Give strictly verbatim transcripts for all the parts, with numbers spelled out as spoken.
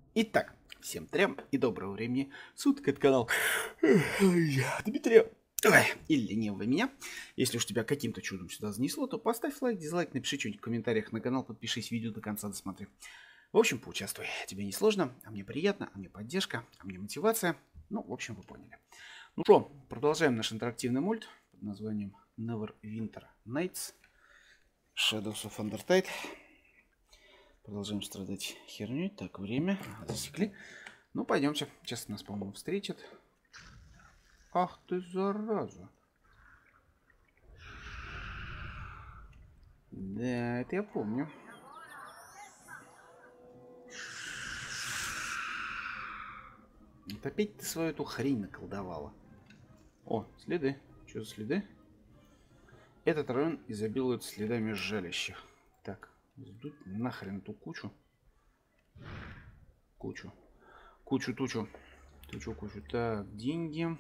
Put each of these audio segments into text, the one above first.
Итак, всем трем и доброго времени суток. Это канал Дмитрия Ой, или ленивого меня. Если уж тебя каким-то чудом сюда занесло, то поставь лайк, дизлайк, напиши что-нибудь в комментариях на канал, подпишись, видео до конца досмотри. В общем, поучаствуй. Тебе не сложно, а мне приятно, а мне поддержка, а мне мотивация. Ну, в общем, вы поняли. Ну что, продолжаем наш интерактивный мульт под названием Neverwinter Nights Shadows of Undertale. Продолжаем страдать херней. Так, время засекли. Ну, пойдемте. Сейчас нас, по-моему, встретят. Ах ты, зараза. Да, это я помню. Вот опять ты свою эту хрень наколдовала. О, следы. Что за следы? Этот район изобилует следами жалящих. Так, сдуть нахрен эту кучу. Кучу. Кучу-тучу. Тучу-кучу. Так, деньги.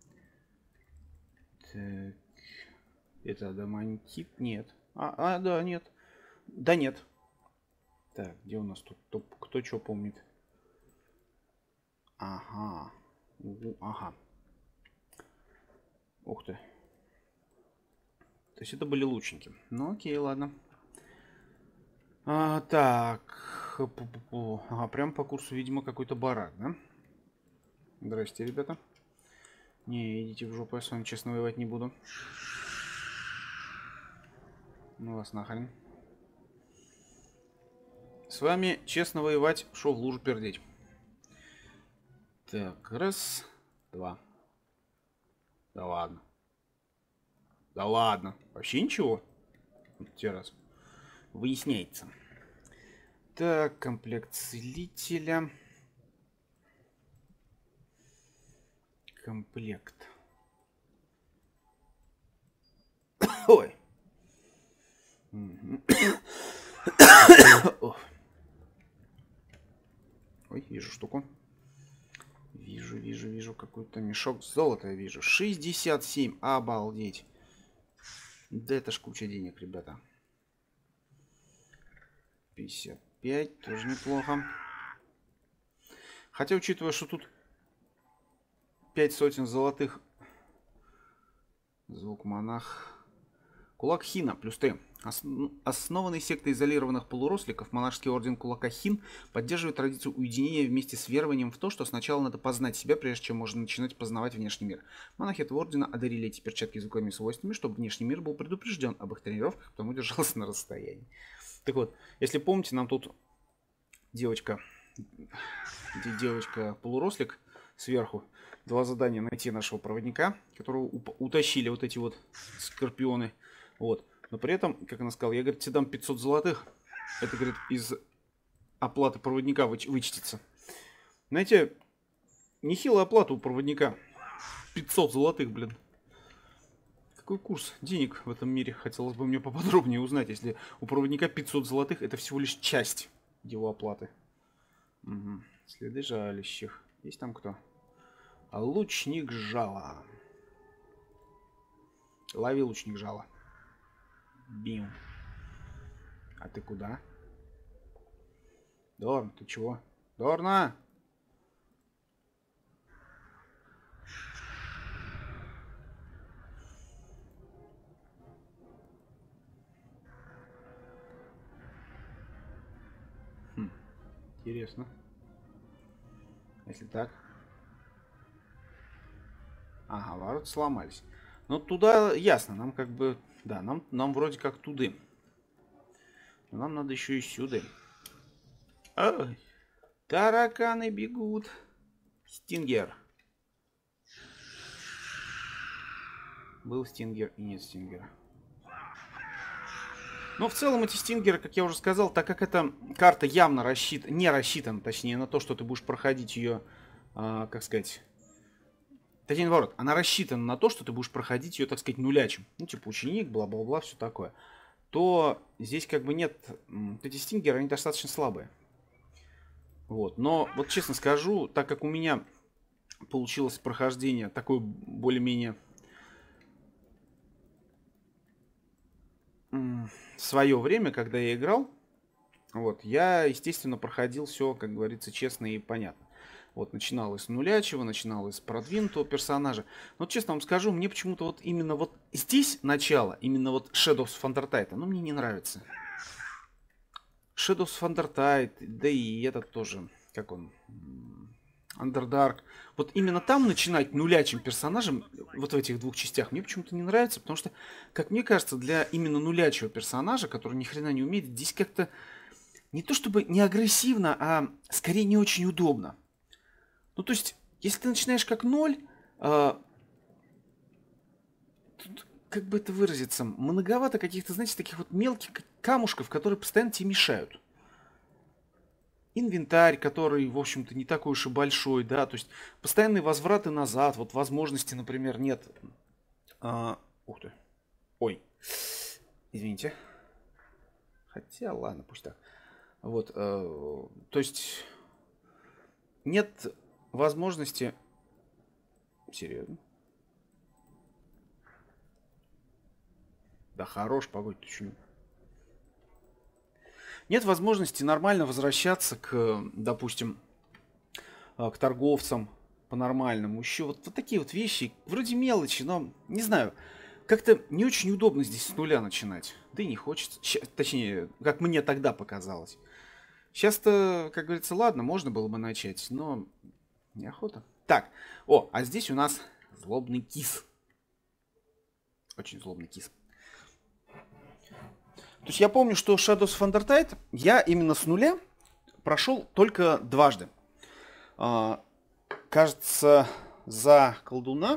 Так. Это адамантит? Нет. А, а, да, нет. Да, нет. Так, где у нас тут? Кто, кто что помнит? Ага. Угу, ага. Ух ты. То есть это были лучники. Ну, окей, ладно. А, так. Ага, прям по курсу, видимо, какой-то барак, да? Здрасте, ребята. Не, идите в жопу, я с вами честно воевать не буду. Ну вас нахрен. С вами честно воевать, шо в лужу пердеть. Так, раз, два. Да ладно. Да ладно. Вообще ничего. Вот те раз. Выясняется. Так, комплект целителя. Комплект. Ой. Ой, вижу штуку. Вижу, вижу, вижу какой-то мешок золота, я вижу. шестьдесят семь, обалдеть. Да это ж куча денег, ребята. пятьдесят пять, тоже неплохо. Хотя, учитывая, что тут пять сотен золотых. Звук монах. Кулак Хина, плюс три. Основанный сектой изолированных полуросликов, монашеский орден Кулака Хин поддерживает традицию уединения вместе с верованием в то, что сначала надо познать себя, прежде чем можно начинать познавать внешний мир. Монахи этого ордена одарили эти перчатки звуковыми свойствами, чтобы внешний мир был предупрежден об их тренировках, потому держался на расстоянии. Так вот, если помните, нам тут девочка, девочка полурослик сверху, два задания: найти нашего проводника, которого утащили вот эти вот скорпионы. Вот. Но при этом, как она сказала, я, говорит, тебе дам пятьсот золотых. Это, говорит, из оплаты проводника выч вычтется. Знаете, нехилая оплата у проводника. пятьсот золотых, блин. Какой курс денег в этом мире? Хотелось бы мне поподробнее узнать. Если у проводника пятьсот золотых, это всего лишь часть его оплаты. Угу. Следы жалящих. Есть там кто? А лучник жала. Лови, лучник жала. Бим. А ты куда? Дорн, ты чего? Дорна! Хм, интересно. Если так. Ага, ворота сломались. Но туда ясно, нам как бы... Да, нам, нам вроде как туды. Но нам надо еще и сюда. Ой, тараканы бегут. Стингер. Был стингер и нет стингера. Но в целом эти стингеры, как я уже сказал, так как эта карта явно рассчит... не рассчитана, точнее, на то, что ты будешь проходить ее, а, как сказать... Точнее, наоборот, она рассчитана на то, что ты будешь проходить ее, так сказать, нулячим. Ну, типа ученик, бла-бла-бла, все такое. То здесь как бы нет... Эти стингеры, они достаточно слабые. Вот. Но, вот честно скажу, так как у меня получилось прохождение такое более-менее... в свое время, когда я играл, Вот, я, естественно, проходил все, как говорится, честно и понятно. Вот, начинал с нулячего, начинал с продвинутого персонажа. Но, честно вам скажу, мне почему-то вот именно вот здесь начало, именно вот Shadows of Undertale, ну, мне не нравится. Shadows of Undertale, да и этот тоже, как он, Underdark. Вот именно там начинать нулячим персонажем, вот в этих двух частях, мне почему-то не нравится, потому что, как мне кажется, для именно нулячего персонажа, который ни хрена не умеет, здесь как-то не то чтобы не агрессивно, а скорее не очень удобно. Ну, то есть, если ты начинаешь как ноль, э, тут, как бы это выразиться, многовато каких-то, знаете, таких вот мелких камушков, которые постоянно тебе мешают. Инвентарь, который, в общем-то, не такой уж и большой, да, то есть постоянные возвраты назад, вот возможности, например, нет. А, ух ты. Ой. Извините. Хотя, ладно, пусть так. Вот, э, то есть нет возможности... Серьезно? Да хорош, погодь, ты что? Нет возможности нормально возвращаться к, допустим, к торговцам по-нормальному. Еще вот, вот такие вот вещи, вроде мелочи, но, не знаю, как-то не очень удобно здесь с нуля начинать. Да и не хочется. Ща, точнее, как мне тогда показалось. Сейчас-то, как говорится, ладно, можно было бы начать, но неохота. Так, о, а здесь у нас злобный кис. Очень злобный кис. То есть я помню, что Shadows of Undertale я именно с нуля прошел только дважды. А, кажется, за колдуна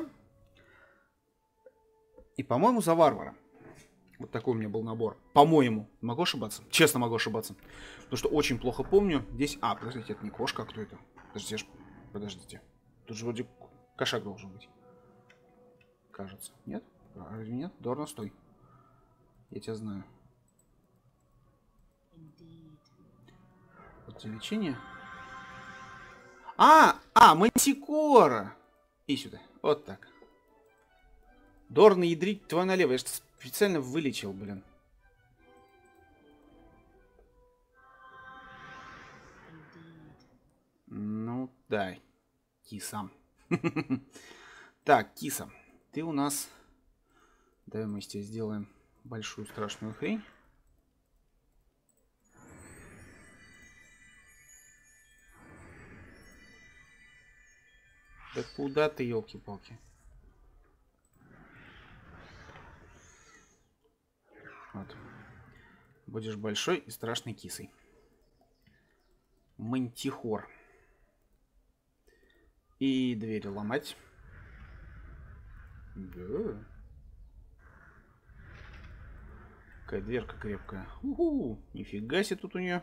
и, по-моему, за варвара. Вот такой у меня был набор. По-моему. Могу ошибаться? Честно могу ошибаться. Потому что очень плохо помню. Здесь... А, подождите, это не кошка, а кто это? Подождите, ж... подождите. Тут же вроде кошак должен быть. Кажется. Нет? Разве нет? Дорна, стой. Я тебя знаю. Вот за лечение. А, а, мантикора. И сюда. Вот так. Дорна, ядрить твою налево. Я же специально вылечил, блин. Ну, да. Киса. Так, киса. Ты у нас... Давай мы здесь сделаем большую страшную хрень. Да куда ты, елки-палки? Вот. Будешь большой и страшной кисой. Мантихор. И двери ломать. Да. Какая дверка крепкая. У-ху. Нифига себе тут у нее.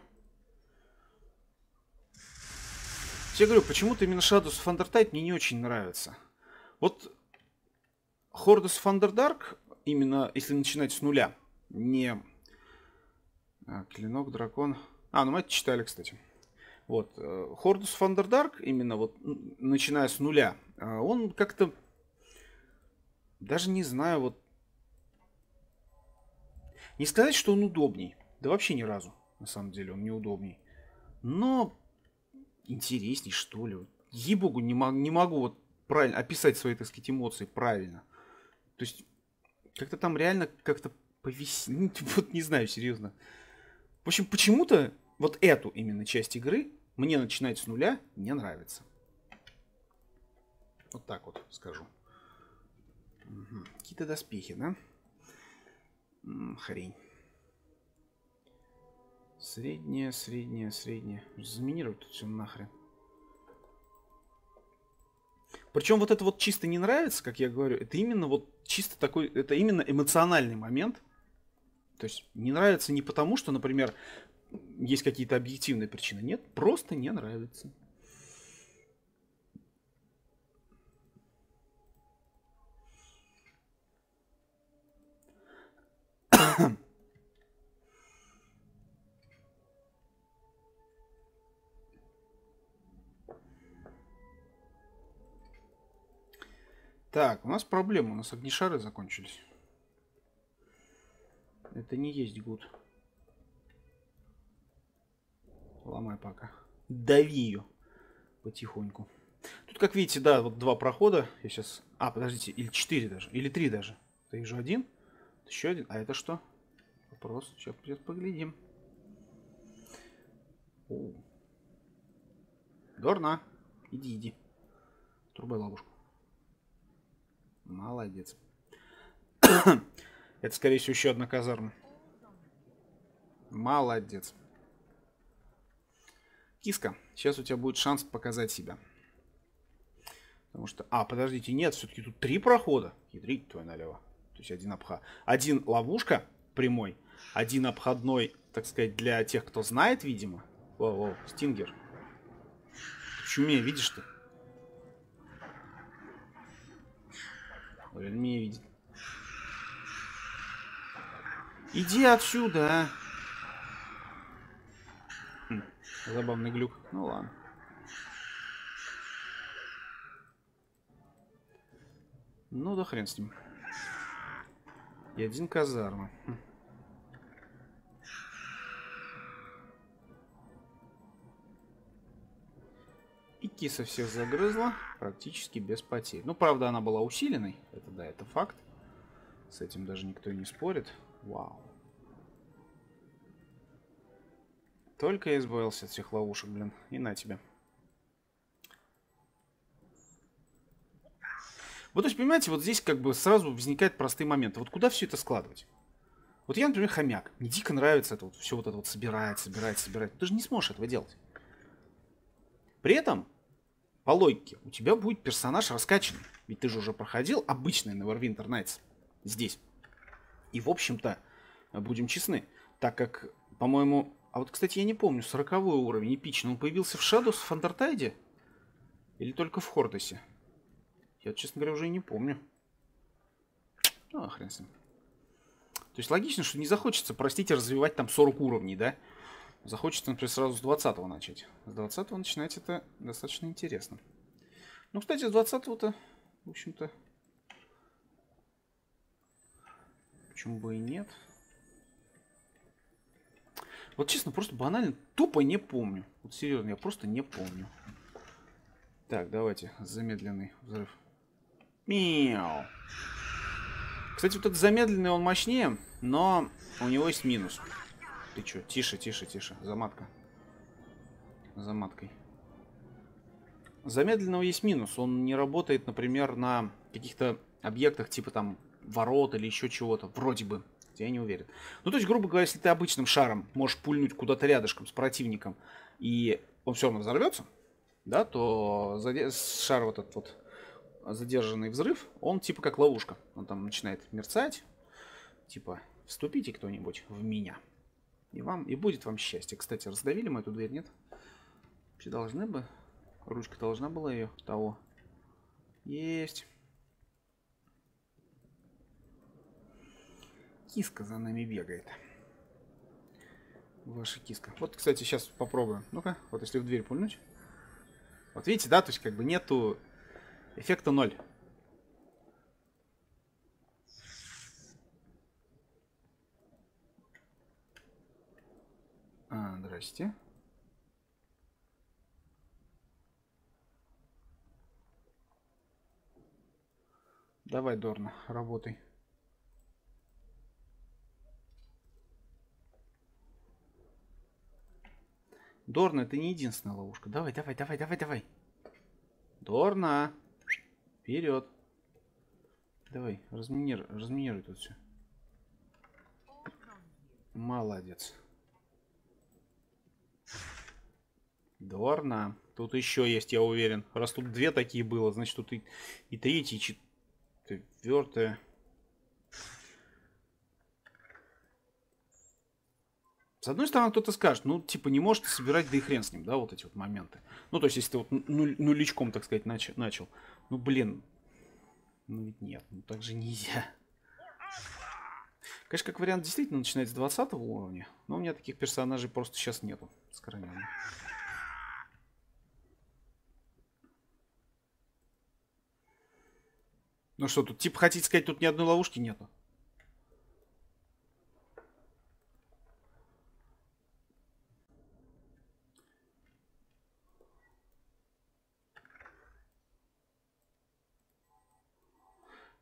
Я говорю, почему-то именно Shadows of Undertale мне не очень нравится. Вот Hordes of Underdark, именно если начинать с нуля, не... А, клинок, дракон... А, ну мы это читали, кстати. Вот. Hordes of Underdark, именно вот начиная с нуля, он как-то... Даже не знаю, вот... Не сказать, что он удобней. Да вообще ни разу, на самом деле, он неудобней. Но... интересней, что ли. Ей-богу, не, мог, не могу вот правильно описать свои, так сказать, эмоции правильно. То есть, как-то там реально как-то повеснить, вот не знаю, серьезно. В общем, почему-то вот эту именно часть игры мне начинать с нуля не нравится. Вот так вот скажу. Угу. Какие-то доспехи, да? М-м, хрень. Средняя, средняя, средняя. Заминировать тут все нахрен. Причем вот это вот чисто не нравится, как я говорю, это именно вот чисто такой, это именно эмоциональный момент. То есть не нравится не потому, что, например, есть какие-то объективные причины. Нет, просто не нравится. Так, у нас проблема, у нас огнешары закончились. Это не есть гуд. Ломай пока. Дави ее потихоньку. Тут, как видите, да, вот два прохода. Я сейчас... А, подождите, или четыре даже, или три даже. Это вижу один, еще один. А это что? Вопрос. Сейчас, сейчас поглядим. О. Дорна, иди, иди. Трубай ловушку. Молодец. Это, скорее всего, еще одна казарма. Молодец. Киска, сейчас у тебя будет шанс показать себя. Потому что... А, подождите, нет, все-таки тут три прохода. Ядрить твой налево. То есть один обход. Один ловушка прямой. Один обходной, так сказать, для тех, кто знает, видимо. Воу-воу, Стингер. В чуме, видишь ты? Блин, меня видит. Иди отсюда, а. Хм, забавный глюк. Ну ладно. Ну да хрен с ним. И один казарма. Хм. И киса всех загрызла практически без потерь. Ну, правда, она была усиленной. Это да, это факт. С этим даже никто и не спорит. Вау. Только я избавился от всех ловушек, блин. И на тебя. Вот, то есть, понимаете, вот здесь как бы сразу возникают простые моменты. Вот куда все это складывать? Вот я, например, хомяк. Мне дико нравится это вот, все вот это вот собирать, собирать, собирать. Ты же не сможешь этого делать. При этом, по логике, у тебя будет персонаж раскачанный. Ведь ты же уже проходил обычный Neverwinter Nights здесь. И, в общем-то, будем честны, так как, по-моему... А вот, кстати, я не помню, сороковой уровень эпичный, он появился в Shadows в Undertide? Или только в Хордосе? Я, честно говоря, уже и не помню. Ну, хрен с ним. То есть логично, что не захочется, простите, развивать там сорок уровней, да? Захочется, например, сразу с двадцатого начать. С двадцатого начинать это достаточно интересно. Ну, кстати, с двадцатого-то, в общем-то... Почему бы и нет? Вот честно, просто банально, тупо не помню. Вот серьезно, я просто не помню. Так, давайте, замедленный взрыв. Мяу. Кстати, вот этот замедленный, он мощнее, но у него есть минус. Ты чё? Тише, тише, тише. Заматка. Заматкой. Замедленного есть минус. Он не работает, например, на каких-то объектах, типа там ворот или еще чего-то. Вроде бы. Я не уверен. Ну, то есть, грубо говоря, если ты обычным шаром можешь пульнуть куда-то рядышком с противником, и он все равно взорвется, да, то шар вот этот вот задержанный взрыв, он типа как ловушка. Он там начинает мерцать. Типа, вступите кто-нибудь в меня. И вам, и будет вам счастье. Кстати, раздавили мы эту дверь, нет? Вообще должны бы. Ручка должна была ее того. Есть. Киска за нами бегает. Ваша киска. Вот, кстати, сейчас попробуем. Ну-ка, вот если в дверь пульнуть. Вот видите, да, то есть как бы нету эффекта ноль. А, здрасте. Давай, Дорна, работай. Дорна, это не единственная ловушка. Давай, давай, давай, давай, давай. Дорна. Вперед. Давай, разминируй, разминируй тут все. Молодец. Дорна. Тут еще есть, я уверен. Раз тут две такие было, значит тут и, и третья, и четвертая. С одной стороны, кто-то скажет, ну, типа, не можешь собирать, да и хрен с ним, да, вот эти вот моменты. Ну, то есть, если ты вот нуль, нуличком, так сказать, нач начал. Ну, блин. Ну, ведь нет, ну, так же нельзя. Конечно, как вариант, действительно начинать с двадцатого уровня. Но у меня таких персонажей просто сейчас нету. Скороненно. Ну что, тут, типа, хотите сказать, тут ни одной ловушки нету?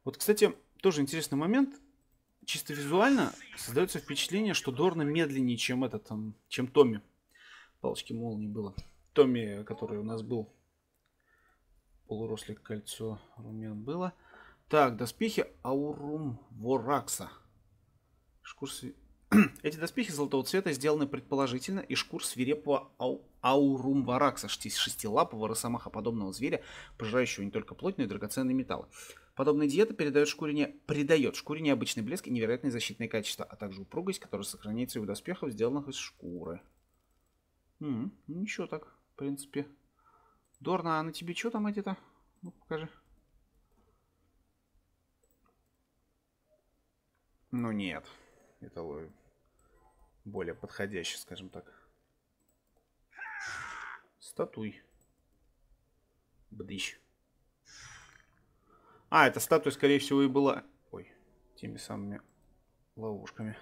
Вот, кстати, тоже интересный момент. Чисто визуально создается впечатление, что Дорна медленнее, чем этот, там, чем Томми. Палочки молнии было. Томми, который у нас был. Полурослик, кольцо румян было. Так, доспехи Аурум Воракса. Шкур св... Эти доспехи золотого цвета сделаны предположительно из шкур свирепого ау... Аурум Варакса, шестилапого росомахоподобного зверя, пожирающего не только плоть, но и драгоценные металлы. Подобная диета передает шкуре не... придает шкуре необычный блеск и невероятные защитные качества, а также упругость, которая сохраняется и у доспехов, сделанных из шкуры. М-м, ничего так, в принципе. Дорна, а на тебе что там эти-то? Ну, покажи. Ну, нет. Это более подходящий, скажем так. Статуй. Бдыщ. А, эта статуя, скорее всего, и была... Ой, теми самыми ловушками.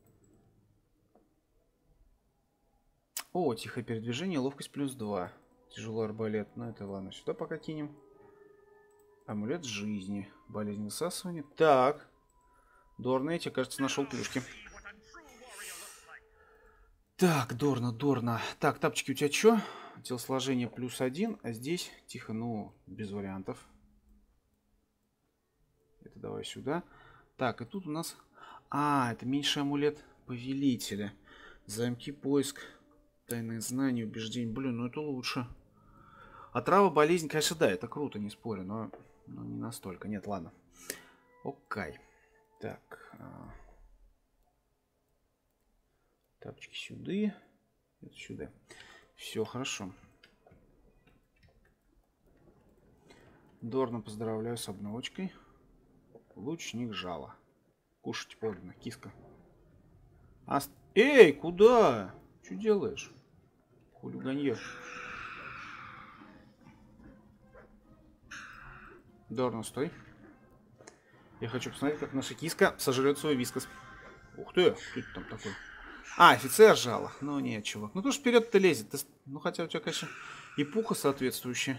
О, тихое передвижение, ловкость плюс два. Тяжелый арбалет. Ну, это ладно, сюда пока кинем. Амулет жизни. Болезнь высасывания. Так. Дорна, я тебе, кажется, нашел плюшки. Так, Дорна, Дорна. Так, тапочки у тебя что? Телосложение плюс один, а здесь, тихо, ну, без вариантов. Это давай сюда. Так, и тут у нас... А, это меньший амулет повелителя. Замки, поиск, тайные знания, убеждения. Блин, ну это лучше. Отрава, болезнь, конечно, да, это круто, не спорю, но, но не настолько. Нет, ладно. Окей. Так. А... Тапочки сюда. Это сюда. Все хорошо. Дорна, поздравляю с обновочкой. Лучник жало. Кушать подано, киска. А... Эй, куда? Что делаешь? Хулиганье. Дорна, стой. Я хочу посмотреть, как наша киска сожрет свой вискас. Ух ты, что это там такое? А, офицер жало. Ну нет, чувак. Ну тоже вперед-то лезет. Ты... Ну хотя у тебя, конечно, и пуха соответствующая.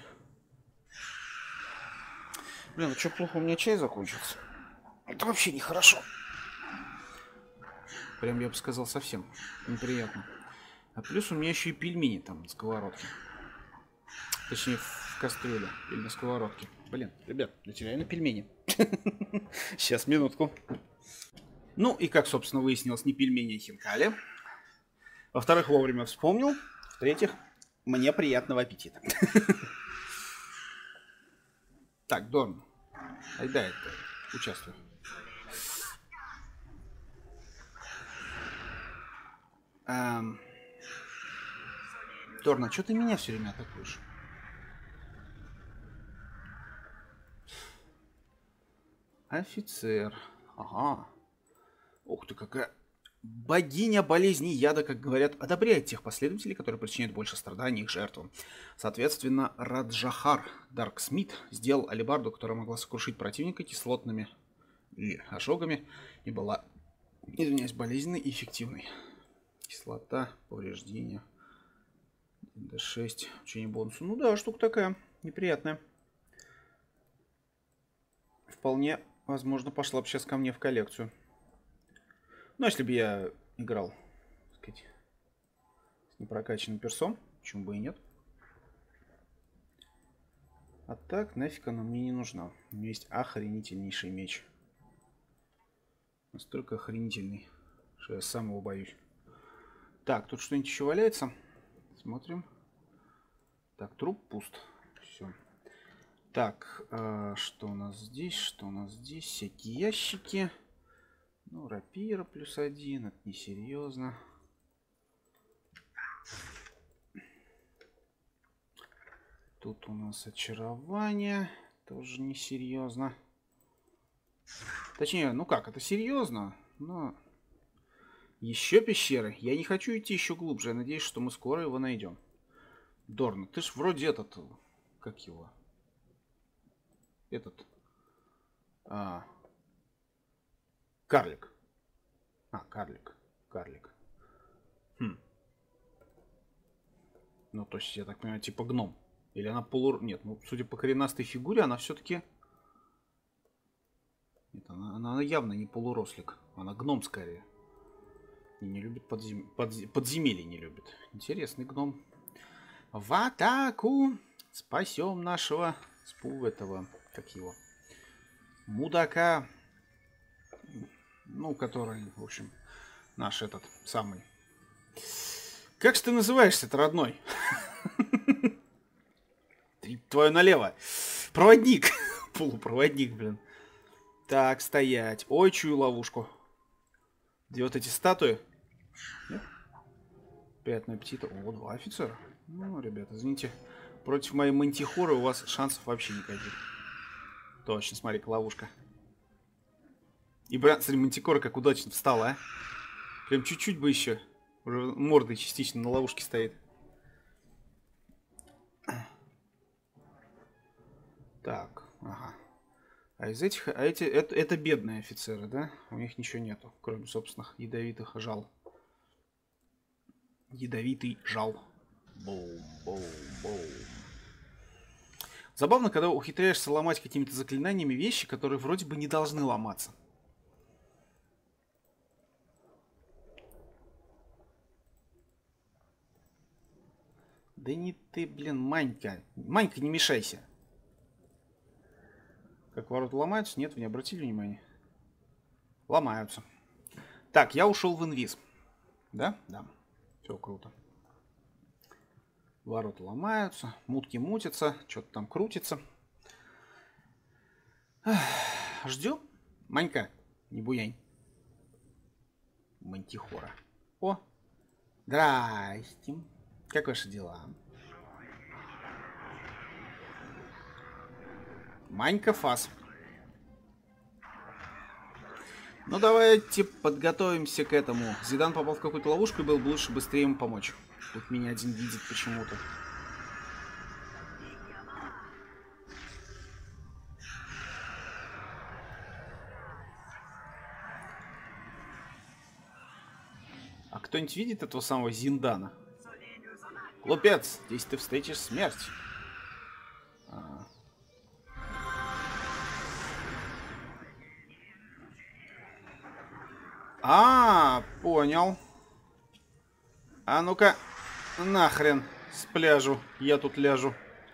Блин, ну что, плохо у меня чай закончился? Это вообще нехорошо. Прям, я бы сказал, совсем неприятно. А плюс у меня еще и пельмени там на сковородке. Точнее, в кастрюле или на сковородке. Блин, ребят, для тебя и на пельмени. Сейчас, минутку. Ну, и как, собственно, выяснилось, не пельмени, а хинкали. Во-вторых, вовремя вспомнил. В-третьих, мне приятного аппетита. Так, Дорн. Айда это, участвуй. Эм... Дорн, а что ты меня все время атакуешь? Офицер. Ага. Ух ты, какая... Богиня болезней яда, как говорят, одобряет тех последователей, которые причиняют больше страданий их жертвам. Соответственно, Раджахар Дарксмит сделал алебарду, которая могла сокрушить противника кислотными ожогами и была, извиняюсь, болезненной и эффективной. Кислота, повреждения, дэ шесть, учение бонусу. Ну да, штука такая, неприятная. Вполне, возможно, пошла бы сейчас ко мне в коллекцию. Ну, если бы я играл, так сказать, с непрокачанным персом, почему бы и нет. А так, нафиг она мне не нужна. У меня есть охренительнейший меч. Настолько охренительный, что я сам его боюсь. Так, тут что-нибудь еще валяется? Смотрим. Так, труп пуст. Все. Так, э, что у нас здесь? Что у нас здесь? Всякие ящики. Ну, рапира плюс один, это несерьезно. Тут у нас очарование, тоже несерьезно. Точнее, ну как, это серьезно, но... Еще пещеры. Я не хочу идти еще глубже, я надеюсь, что мы скоро его найдем. Дорн, ты ж вроде этот... Как его? Этот... А... Карлик. А, карлик. Карлик. Хм. Ну, то есть, я так понимаю, типа гном. Или она полу... Нет, ну, судя по коренастой фигуре, она все-таки... Это она, она явно не полурослик. Она гном скорее. И не любит подзем... подз... подземелье, не любит. Интересный гном. В атаку! Спасем нашего спу этого, как его, мудака. Ну, который, в общем, наш этот самый. Как же ты называешься-то, родной? Твое налево. Проводник. Полупроводник, блин. Так, стоять. Ой, чую ловушку. Где вот эти статуи? Нет? Приятного аппетита. О, два офицера. Ну, ребята, извините. Против моей мантихоры у вас шансов вообще никаких. Точно, смотри-ка, ловушка. И, брат, смотри, мантикора как удачно встала, а. Прям чуть-чуть бы еще. Уже мордой частично на ловушке стоит. Так, ага. А из этих, а эти, это, это бедные офицеры, да? У них ничего нету, кроме собственных ядовитых жал. Ядовитый жал. Боум, боум, боум. Забавно, когда ухитряешься ломать какими-то заклинаниями вещи, которые вроде бы не должны ломаться. Да не ты, блин, Манька. Манька, не мешайся. Как ворота ломаются? Нет, вы не обратили внимания? Ломаются. Так, я ушел в инвиз. Да? Да. Все круто. Ворота ломаются, мутки мутятся, что-то там крутится. Ждем. Манька, не буянь. Мантихора. О, здрасте. Как ваши дела? Манька Фас. Ну давайте подготовимся к этому. Зидан попал в какую-то ловушку, и было бы лучше быстрее ему помочь. Тут меня один видит почему-то. А кто-нибудь видит этого самого Зиндана? Глупец, здесь ты встретишь смерть. А. А, понял. А ну-ка, нахрен с пляжу. Я тут ляжу.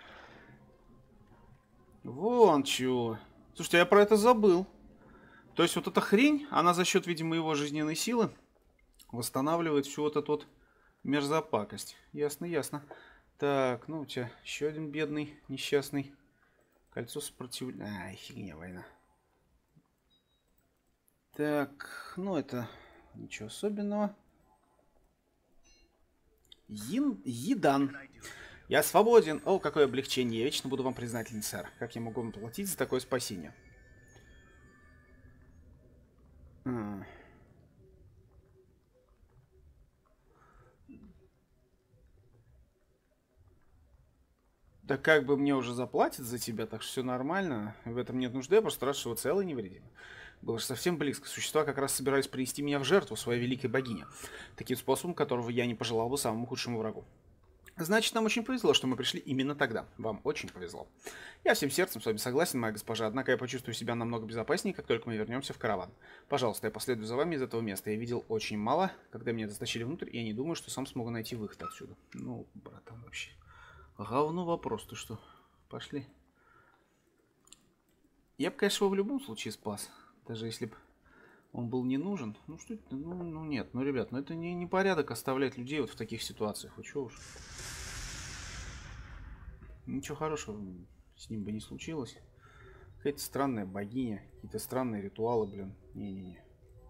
Вон чего. Слушайте, я про это забыл. То есть вот эта хрень, она за счет, видимо, его жизненной силы восстанавливает всю вот эту вот мерзопакость. Ясно, ясно. Так, ну у тебя еще один бедный, несчастный. Кольцо сопротивления. Ай, фигня, война. Так, ну это ничего особенного. Ин... Едан. Я свободен. О, какое облегчение. Я вечно буду вам признателен, сэр. Как я могу вам платить за такое спасение? А. Да как бы мне уже заплатят за тебя, так что все нормально. В этом нет нужды, я просто рад, что вы целы и невредимы. Было же совсем близко. Существа как раз собирались принести меня в жертву своей великой богине. Таким способом, которого я не пожелал бы самому худшему врагу. Значит, нам очень повезло, что мы пришли именно тогда. Вам очень повезло. Я всем сердцем с вами согласен, моя госпожа, однако я почувствую себя намного безопаснее, как только мы вернемся в караван. Пожалуйста, я последую за вами из этого места. Я видел очень мало, когда меня затащили внутрь, и я не думаю, что сам смогу найти выход отсюда. Ну, братан, вообще. Говно вопрос, ты что? Пошли. Я бы, конечно, его в любом случае спас. Даже если бы он был не нужен. Ну, что это? Ну, ну нет, ну, ребят, ну это не, не порядок оставлять людей вот в таких ситуациях. Вы чё уж? Ничего хорошего с ним бы не случилось. Какая-то странная богиня, какие-то странные ритуалы, блин. Не-не-не.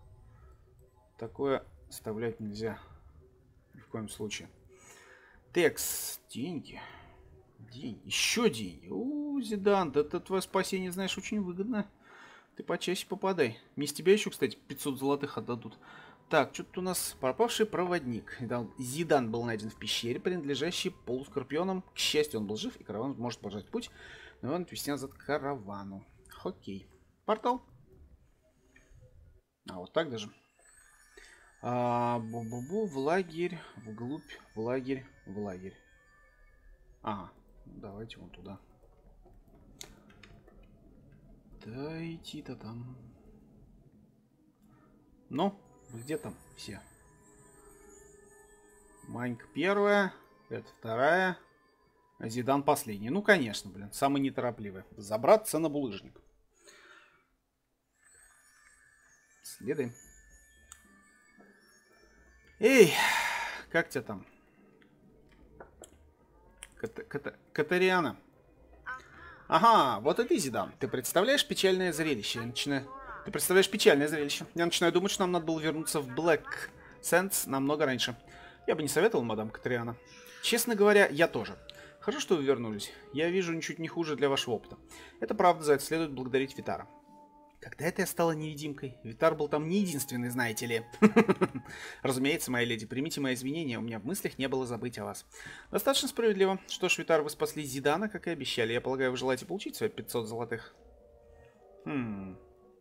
Такое оставлять нельзя. Ни в коем случае. Текс. Деньги. День. Еще деньги. У, Зидан, да это твое спасение, знаешь, очень выгодно. Ты почаще попадай. Мне с тебя еще, кстати, пятьсот золотых отдадут. Так, что-то у нас пропавший проводник. Зидан был найден в пещере, принадлежащей полускорпионам. К счастью, он был жив, и караван может продолжать путь. Но он отвести назад к каравану. Окей. Портал. А, вот так даже. А, бу-бу-бу, в лагерь, вглубь, в лагерь, в лагерь. Ага, давайте вон туда. Да идти-то там. Ну, где там все? Манька первая, это вторая, а Зидан последний. Ну, конечно, блин, самый неторопливый. Забраться на булыжник. Следуем. Эй, как тебя там? Ката Ката Катариана. Ага, вот и ты, Зидан. Ты представляешь печальное зрелище? Я начинаю... Ты представляешь печальное зрелище. Я начинаю думать, что нам надо было вернуться в Блэк Сэндс намного раньше. Я бы не советовал, мадам Катариана. Честно говоря, я тоже. Хорошо, что вы вернулись. Я вижу ничуть не хуже для вашего опыта. Это правда, за это следует благодарить Витара. Когда это я стала невидимкой? Витар был там не единственный, знаете ли. Разумеется, моя леди, примите мои извинения, у меня в мыслях не было забыть о вас. Достаточно справедливо. Что ж, Витар, вы спасли Зидана, как и обещали. Я полагаю, вы желаете получить свои пятьсот золотых? Хм...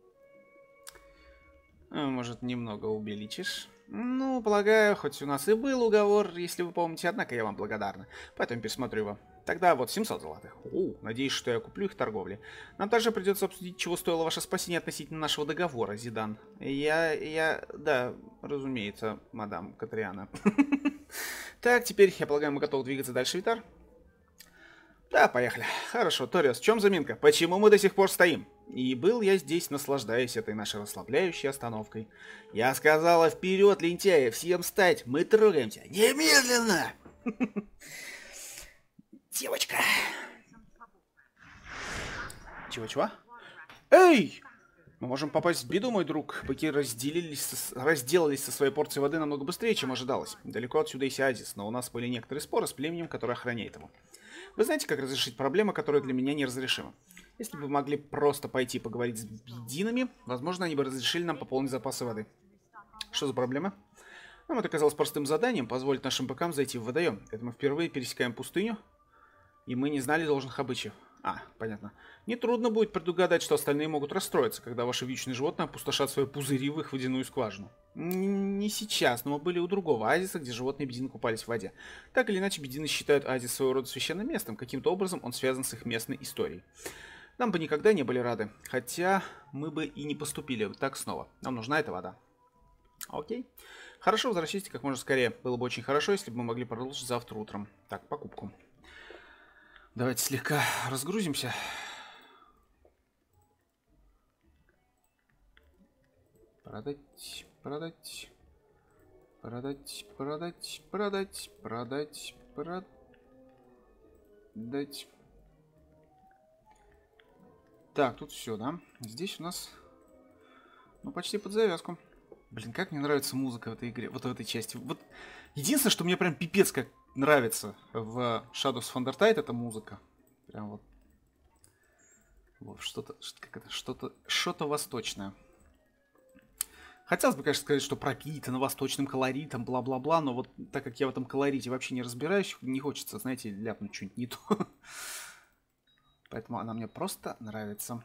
Может, немного увеличишь? Ну, полагаю, хоть у нас и был уговор, если вы помните, однако я вам благодарна. Поэтому пересмотрю его. Тогда вот семьсот золотых. У, надеюсь, что я куплю их в торговле. Нам также придется обсудить, чего стоило ваше спасение относительно нашего договора, Зидан. Я, я, да, разумеется, мадам Катариана. Так, теперь, я полагаю, мы готовы двигаться дальше, Витар? Да, поехали. Хорошо, Ториас, в чем заминка? Почему мы до сих пор стоим? И был я здесь, наслаждаясь этой нашей расслабляющей остановкой. Я сказала, вперед, лентяи, всем встать, мы трогаемся. Немедленно! Девочка. Чего-чего? Эй! Мы можем попасть в беду, мой друг. Быки разделились со, разделались со своей порцией воды намного быстрее, чем ожидалось. Далеко отсюда есть Оазис, но у нас были некоторые споры с племенем, которое охраняет его. Вы знаете, как разрешить проблему, которая для меня неразрешима? Если бы мы могли просто пойти поговорить с бединами, возможно, они бы разрешили нам пополнить запасы воды. Что за проблема? Нам это казалось простым заданием, позволить нашим быкам зайти в водоем. Это мы впервые пересекаем пустыню, и мы не знали должных обычаев. А, понятно. Нетрудно будет предугадать, что остальные могут расстроиться, когда ваши вьючные животные опустошат свои пузыри в их водяную скважину. Не сейчас, но мы были у другого оазиса, где животные бедины купались в воде. Так или иначе, бедины считают оазис своего рода священным местом. Каким-то образом он связан с их местной историей. Нам бы никогда не были рады, хотя мы бы и не поступили так снова. Нам нужна эта вода. Окей. Хорошо, возвращайтесь как можно скорее. Было бы очень хорошо, если бы мы могли продолжить завтра утром. Так, покупку. Давайте слегка разгрузимся. Продать, продать, продать, продать, продать, продать, продать. Так, тут все, да? Здесь у нас, ну, почти под завязку. Блин, как мне нравится музыка в этой игре, вот в этой части. Вот единственное, что мне прям пипец как нравится в Shadows of Undertale, это музыка. Прям вот. Вот, что-то, как это, что-то, что-то восточное. Хотелось бы, конечно, сказать, что пропитано восточным колоритом, бла-бла-бла, но вот так как я в этом колорите вообще не разбираюсь, не хочется, знаете, ляпнуть что-нибудь не то. Поэтому она мне просто нравится.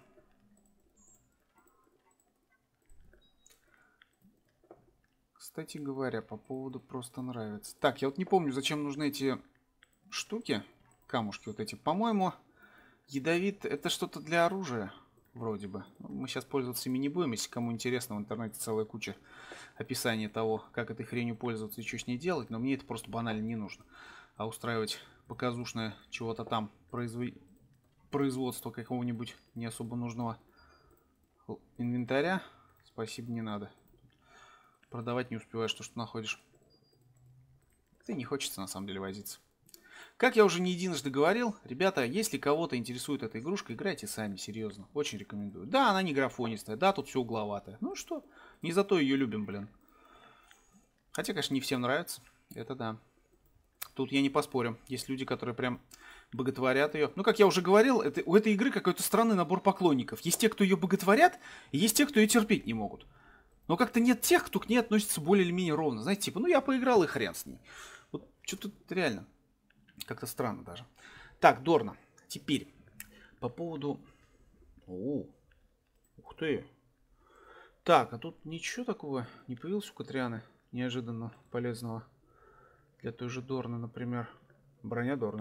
Кстати говоря, по поводу просто нравится. Так, я вот не помню, зачем нужны эти штуки, камушки вот эти. По-моему, ядовит это что-то для оружия, вроде бы. Мы сейчас пользоваться ими не будем, если кому интересно, в интернете целая куча описаний того, как этой хренью пользоваться и что с ней делать, но мне это просто банально не нужно. А устраивать показушное чего-то там производ... производство какого-нибудь не особо нужного инвентаря, спасибо, не надо. Продавать не успеваешь то, что находишь. Ты не хочется на самом деле возиться. Как я уже не единожды говорил, ребята, если кого-то интересует эта игрушка, играйте сами, серьезно. Очень рекомендую. Да, она не графонистая, да, тут все угловатое. Ну что, не зато ее любим, блин. Хотя, конечно, не всем нравится. Это да. Тут я не поспорю. Есть люди, которые прям боготворят ее. Ну, как я уже говорил, это, у этой игры какой-то странный набор поклонников. Есть те, кто ее боготворят, и есть те, кто ее терпеть не могут. Но как-то нет тех, кто к ней относится более или менее ровно. Знаете, типа, ну я поиграл и хрен с ней. Вот что-то реально как-то странно даже. Так, Дорна. Теперь по поводу... О, ух ты. Так, а тут ничего такого не появилось у Катрианы неожиданно полезного. Для той же Дорны, например. Броня Дорны.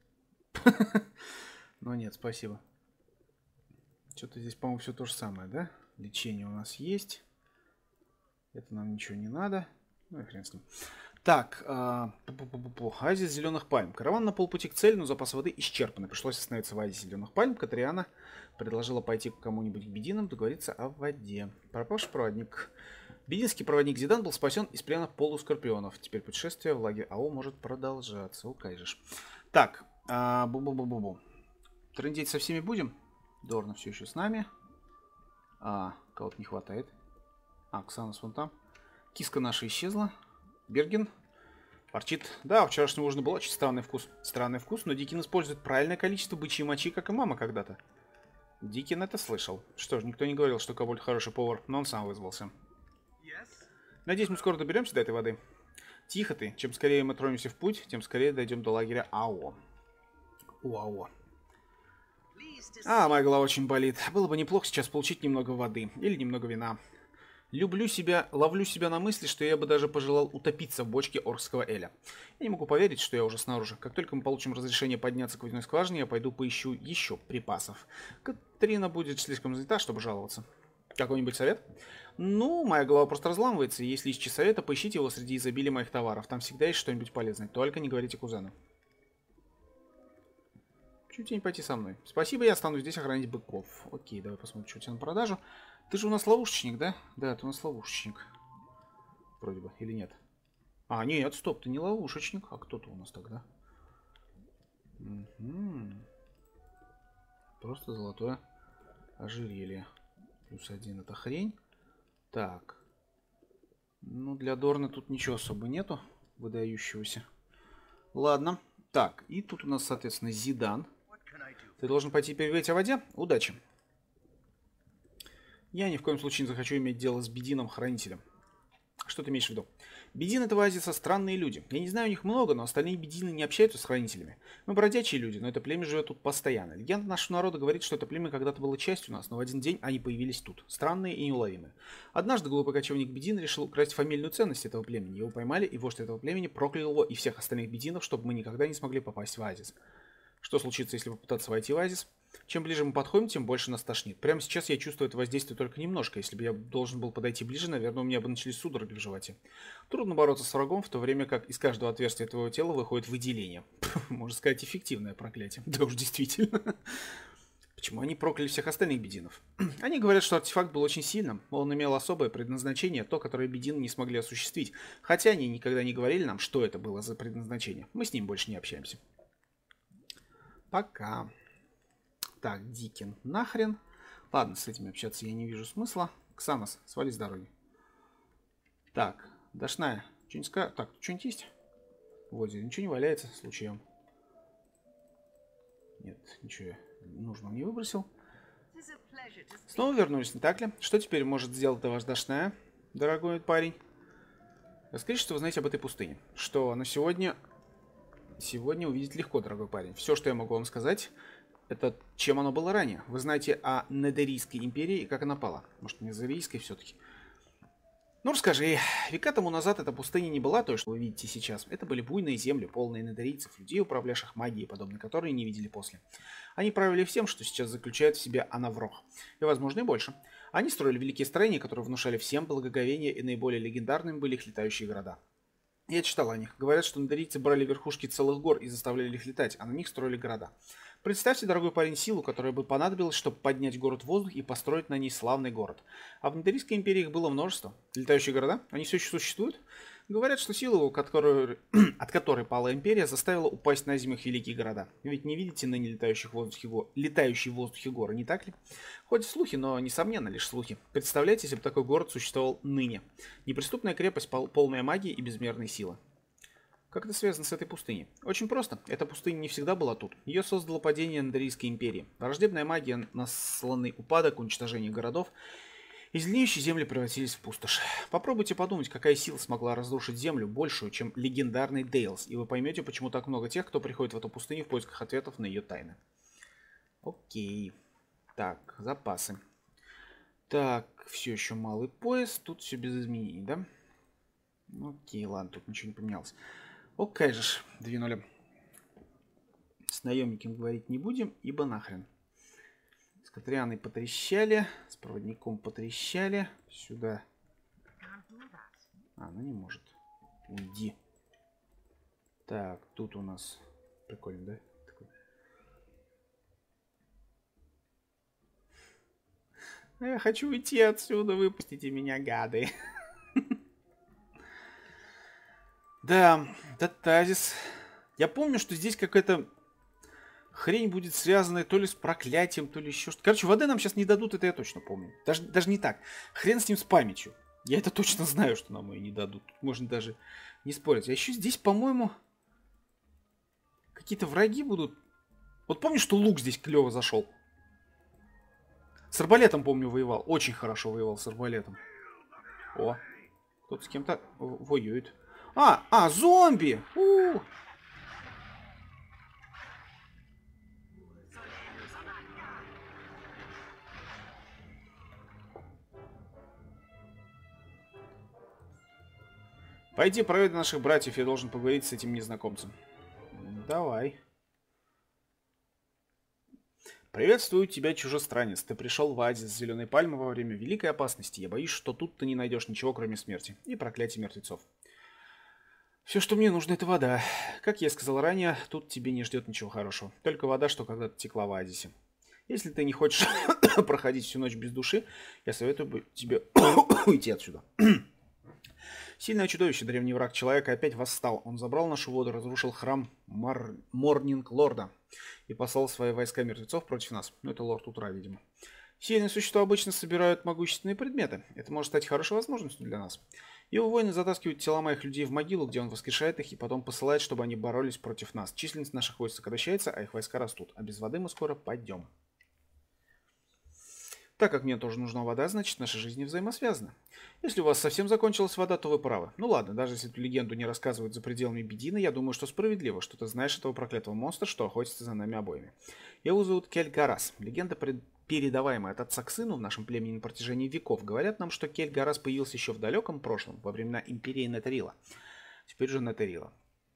Но нет, спасибо. Что-то здесь, по-моему, все то же самое, да? Лечение у нас есть. Это нам ничего не надо. Ну и хрен с ним. Так, а, оазис зеленых пальм. Караван на полпути к цели, но запас воды исчерпаны. Пришлось остановиться в оазисе зеленых пальм. Катриана предложила пойти к кому-нибудь к бединам, договориться о воде. Пропавший проводник. Бединский проводник Зидан был спасен из плена полускорпионов. Теперь путешествие в лагерь АО может продолжаться. Укажешь. Так, а, бу-бу-бу-бу-бу. Трындеть со всеми будем? Дорна все еще с нами. А, кого-то не хватает. А, Ксанос вон там. Киска наша исчезла. Берген. Ворчит. Да, у вчерашнего ужина был очень странный вкус. Странный вкус, но Дикин использует правильное количество бычьей мочи, как и мама когда-то. Дикин это слышал. Что ж, никто не говорил, что Кобольд хороший повар, но он сам вызвался. Yes. Надеюсь, мы скоро доберемся до этой воды. Тихо ты. Чем скорее мы тронемся в путь, тем скорее дойдем до лагеря АО. У АО. А, моя голова очень болит. Было бы неплохо сейчас получить немного воды. Или немного вина. Люблю себя, ловлю себя на мысли, что я бы даже пожелал утопиться в бочке оркского эля. Я не могу поверить, что я уже снаружи. Как только мы получим разрешение подняться к водяной скважине, я пойду поищу еще припасов. Катрина будет слишком занята, чтобы жаловаться. Какой-нибудь совет? Ну, моя голова просто разламывается, и если ищете совета, поищите его среди изобилия моих товаров. Там всегда есть что-нибудь полезное. Только не говорите кузену. Почему тебе не пойти со мной? Спасибо, я останусь здесь охранять быков. Окей, давай посмотрим, что у тебя на продажу. Ты же у нас ловушечник, да? Да, ты у нас ловушечник. Вроде бы, или нет? А, нет, стоп, ты не ловушечник. А кто-то у нас тогда? Угу. Просто золотое ожерелье. Плюс один, это хрень. Так. Ну, для Дорна тут ничего особо нету выдающегося. Ладно. Так, и тут у нас, соответственно, Зидан. Ты должен пойти переговорить о воде? Удачи. Я ни в коем случае не захочу иметь дело с Бедином-хранителем. Что ты имеешь в виду? Бедин — это оазиса странные люди. Я не знаю, у них много, но остальные бедины не общаются с хранителями. Мы бродячие люди, но это племя живет тут постоянно. Легенда нашего народа говорит, что это племя когда-то было частью нас, но в один день они появились тут. Странные и неуловимые. Однажды глупый кочевник Бедин решил украсть фамильную ценность этого племени. Его поймали, и вождь этого племени проклял его и всех остальных бединов, чтобы мы никогда не смогли попасть в оазис. Что случится, если попытаться войти в оазис? Чем ближе мы подходим, тем больше нас тошнит. Прямо сейчас я чувствую это воздействие только немножко. Если бы я должен был подойти ближе, наверное, у меня бы начались судороги в животе. Трудно бороться с врагом, в то время как из каждого отверстия твоего тела выходит выделение. Можно сказать, эффективное проклятие. Да уж, действительно. Почему они прокляли всех остальных бединов? Они говорят, что артефакт был очень сильным. Он имел особое предназначение, то, которое бедины не смогли осуществить. Хотя они никогда не говорили нам, что это было за предназначение. Мы с ним больше не общаемся. Пока. Так, Дикин, нахрен. Ладно, с этими общаться я не вижу смысла. Ксанос, свали с дороги. Так, Дашная, что-нибудь скажешь? Так, что-нибудь есть? В озере ничего не валяется случаем. Нет, ничего нужного не выбросил. Снова вернулись, не так ли? Что теперь может сделать ваш Дашная, дорогой парень? Расскажите, что вы знаете об этой пустыне. Что на сегодня... Сегодня увидеть легко, дорогой парень. Все, что я могу вам сказать... Это чем оно было ранее. Вы знаете о Недерийской империи и как она пала. Может, не Зарийской все-таки. Ну, расскажи. Века тому назад эта пустыня не была той, что вы видите сейчас. Это были буйные земли, полные недерийцев, людей, управлявших магией, подобной которой не видели после. Они правили всем, что сейчас заключает в себе Анаврох. И, возможно, и больше. Они строили великие строения, которые внушали всем благоговение, и наиболее легендарными были их летающие города. Я читал о них. Говорят, что недерийцы брали верхушки целых гор и заставляли их летать, а на них строили города. Представьте, дорогой парень, силу, которая бы понадобилась, чтобы поднять город в воздух и построить на ней славный город. А в Недерийской империи их было множество. Летающие города? Они все еще существуют? Говорят, что сила, которой, от которой пала империя, заставила упасть на землю их великие города. Ведь не видите ныне летающих в воздухе гор, летающие в воздухе горы, не так ли? Хоть слухи, но, несомненно, лишь слухи. Представляете, если бы такой город существовал ныне. Неприступная крепость, полная магии и безмерной силы. Как это связано с этой пустыней? Очень просто. Эта пустыня не всегда была тут. Ее создало падение Недерийской империи. Враждебная магия, насланный упадок, уничтожение городов. И зеленеющие земли превратились в пустошь. Попробуйте подумать, какая сила смогла разрушить землю большую, чем легендарный Дейлс. И вы поймете, почему так много тех, кто приходит в эту пустыню в поисках ответов на ее тайны. Окей. Так, запасы. Так, все еще малый пояс. Тут все без изменений, да? Окей, ладно, тут ничего не поменялось. Окей же, двинули. С наемником говорить не будем, ибо нахрен. С Катрианой потрещали, с проводником потрещали. Сюда А, она не может. Уйди. Так, тут у нас... Прикольно, да? Такой. Я хочу уйти отсюда, выпустите меня, гады. Да, это тазис. Я помню, что здесь какая-то хрень будет связанная то ли с проклятием, то ли еще что-то. Короче, воды нам сейчас не дадут, это я точно помню. Даже, даже не так. Хрен с ним с памятью. Я это точно знаю, что нам ее не дадут. Можно даже не спорить. А еще здесь, по-моему, какие-то враги будут. Вот помнишь, что лук здесь клево зашел? С арбалетом, помню, воевал. Очень хорошо воевал с арбалетом. О, кто-то с кем-то воюет. А, а, зомби! У-у-у. Пойди проведай наших братьев, я должен поговорить с этим незнакомцем. Давай. Приветствую тебя, чужестранец. Ты пришел в оазис зеленой пальмы во время великой опасности. Я боюсь, что тут ты не найдешь ничего, кроме смерти и проклятия мертвецов. Все, что мне нужно, это вода. Как я сказал ранее, тут тебе не ждет ничего хорошего. Только вода, что когда-то текла в оазисе. Если ты не хочешь проходить всю ночь без души, я советую тебе уйти отсюда. Сильное чудовище, древний враг человека, опять восстал. Он забрал нашу воду, разрушил храм Мар... Морнинг Лорда и послал свои войска мертвецов против нас. Ну, это лорд утра, видимо. Сильные существа обычно собирают могущественные предметы. Это может стать хорошей возможностью для нас. Его воины затаскивают тела моих людей в могилу, где он воскрешает их и потом посылает, чтобы они боролись против нас. Численность наших войск сокращается, а их войска растут. А без воды мы скоро пойдем. Так как мне тоже нужна вода, значит наши жизни взаимосвязаны. Если у вас совсем закончилась вода, то вы правы. Ну ладно, даже если эту легенду не рассказывают за пределами Бедины, я думаю, что справедливо, что ты знаешь этого проклятого монстра, что охотится за нами обоими. Его зовут Кель-Гарас. Легенда, пред... передаваемая от отца к сыну в нашем племени на протяжении веков, говорят нам, что Кель-Гарас появился еще в далеком прошлом, во времена империи Нетерила. Теперь же Нетерила.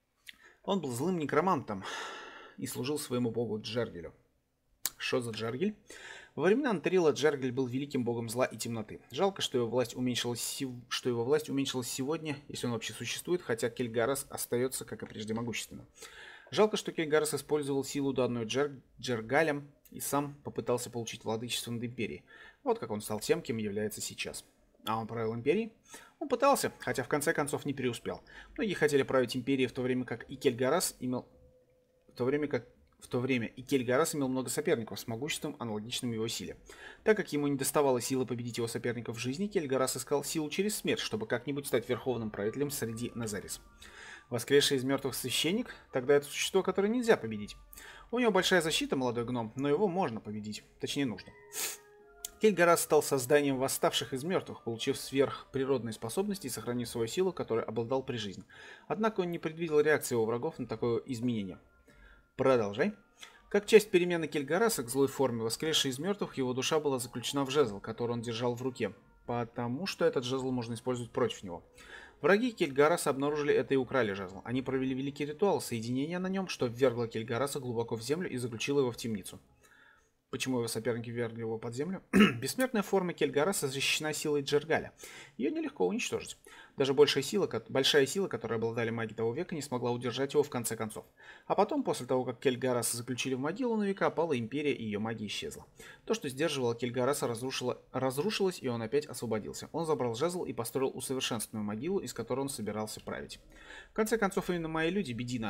Он был злым некромантом и служил своему богу Джергелю. Что за Джергель? Во времена Нетерила Джергель был великим богом зла и темноты. Жалко, что его власть уменьшилась, сев... что его власть уменьшилась сегодня, если он вообще существует, хотя Кель-Гарас остается, как и прежде, могущественным. Жалко, что Кель-Гарас использовал силу, данную Джер... Джергалем, и сам попытался получить владычество над империей. Вот как он стал тем, кем является сейчас. А он правил империей? Он пытался, хотя в конце концов не преуспел. Многие хотели править империей, в то время как и Кель-Гарас имел... В то время как В то время и Кель-Гарас имел много соперников с могуществом, аналогичным его силе. Так как ему не доставало силы победить его соперников в жизни, Кель-Гарас искал силу через смерть, чтобы как-нибудь стать верховным правителем среди Незарис. Воскресший из мертвых священник, тогда это существо, которое нельзя победить. У него большая защита, молодой гном, но его можно победить. Точнее, нужно. Кель-Гарас стал созданием восставших из мертвых, получив сверхприродные способности и сохранив свою силу, которой обладал при жизни. Однако он не предвидел реакции его врагов на такое изменение. Продолжай. Как часть перемены Кель-Гараса к злой форме, воскресшей из мертвых, его душа была заключена в жезл, который он держал в руке, потому что этот жезл можно использовать против него. Враги Кель-Гараса обнаружили это и украли жезл. Они провели великий ритуал соединения на нем, что ввергло Кель-Гараса глубоко в землю и заключило его в темницу. Почему его соперники ввергли его под землю? Бессмертная форма Кель-Гараса защищена силой Джергаля. Ее нелегко уничтожить. Даже большая сила, большая сила, которой обладали маги того века, не смогла удержать его в конце концов. А потом, после того, как Кель-Гараса заключили в могилу, на века пала империя и ее магия исчезла. То, что сдерживало Кель-Гараса, разрушило, разрушилось, и он опять освободился. Он забрал жезл и построил усовершенствованную могилу, из которой он собирался править. В конце концов, именно мои люди, Бедина...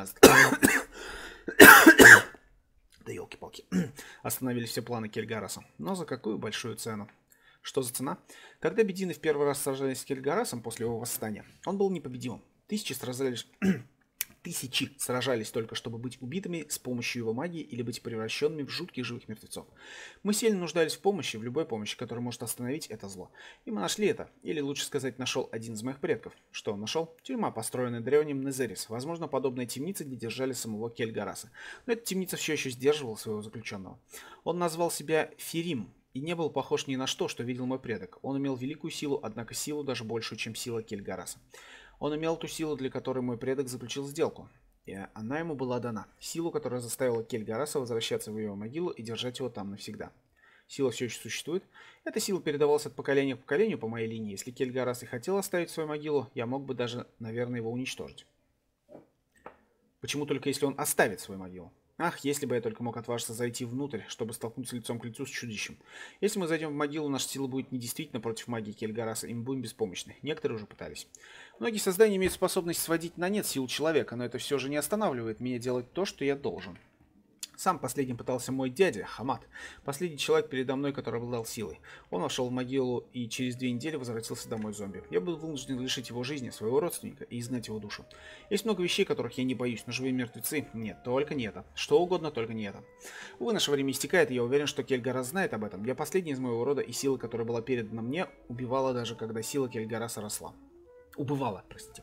Да елки-палки. Остановили все планы Кель-Гараса. Но за какую большую цену? Что за цена? Когда Бедины в первый раз сражались с Кель-Гарасом после его восстания, он был непобедимым. Тысячи сражались... Тысячи сражались только, чтобы быть убитыми с помощью его магии или быть превращенными в жутких живых мертвецов. Мы сильно нуждались в помощи, в любой помощи, которая может остановить это зло. И мы нашли это. Или лучше сказать, нашел один из моих предков. Что он нашел? Тюрьма, построенная древним Незерис. Возможно, подобная темница, где держали самого Кель-Гараса. Но эта темница все еще сдерживала своего заключенного. Он назвал себя Ферим и не был похож ни на что, что видел мой предок. Он имел великую силу, однако силу даже большую, чем сила Кель-Гараса. Он имел ту силу, для которой мой предок заключил сделку, и она ему была дана. Силу, которая заставила Кель-Гараса возвращаться в его могилу и держать его там навсегда. Сила все еще существует. Эта сила передавалась от поколения к поколению по моей линии. Если Кельгарас и хотел оставить свою могилу, я мог бы даже, наверное, его уничтожить. Почему только если он оставит свою могилу? Ах, если бы я только мог отважиться зайти внутрь, чтобы столкнуться лицом к лицу с чудищем. Если мы зайдем в могилу, наша сила будет недействительна против магии Кельгараса, и мы будем беспомощны. Некоторые уже пытались. Многие создания имеют способность сводить на нет силу человека, но это все же не останавливает меня делать то, что я должен. Сам последним пытался мой дядя, Хамат, последний человек передо мной, который обладал силой. Он вошел в могилу и через две недели возвратился домой зомби. Я был вынужден лишить его жизни, своего родственника, и изгнать его душу. Есть много вещей, которых я не боюсь, но живые мертвецы — нет, только не это. Что угодно, только не это. Увы, наше время истекает, и я уверен, что Кельгарас знает об этом. Я последний из моего рода, и сила, которая была передана мне, убивала даже когда сила Кельгараса росла. Убывала, простите.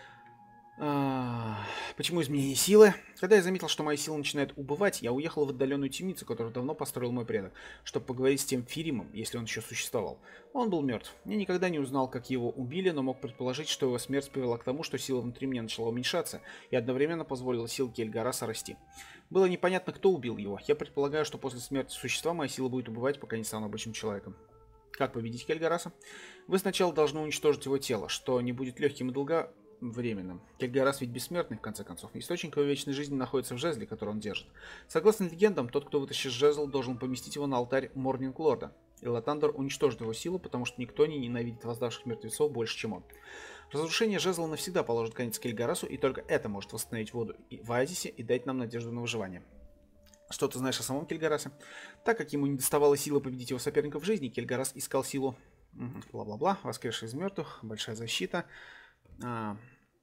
А, почему изменение силы? Когда я заметил, что моя сила начинает убывать, я уехал в отдаленную темницу, которую давно построил мой предок, чтобы поговорить с тем Фиримом, если он еще существовал. Он был мертв. Я никогда не узнал, как его убили, но мог предположить, что его смерть привела к тому, что сила внутри меня начала уменьшаться и одновременно позволила силе Эльгараса расти. Было непонятно, кто убил его. Я предполагаю, что после смерти существа моя сила будет убывать, пока не стану обычным человеком. Как победить Кельгараса? Вы сначала должны уничтожить его тело, что не будет легким и долго... временным. Кельгарас ведь бессмертный, в конце концов. Источник его вечной жизни находится в жезле, который он держит. Согласно легендам, тот, кто вытащит жезл, должен поместить его на алтарь Морнинг Лорда. Илатандер уничтожит его силу, потому что никто не ненавидит восставших мертвецов больше, чем он. Разрушение жезла навсегда положит конец Кельгарасу, и только это может восстановить воду в Оазисе и дать нам надежду на выживание. Что ты знаешь о самом Кельгарасе? Так как ему не доставало силы победить его соперников в жизни, Кельгарас искал силу... Бла-бла-бла. Воскресший из мертвых. Большая защита. А,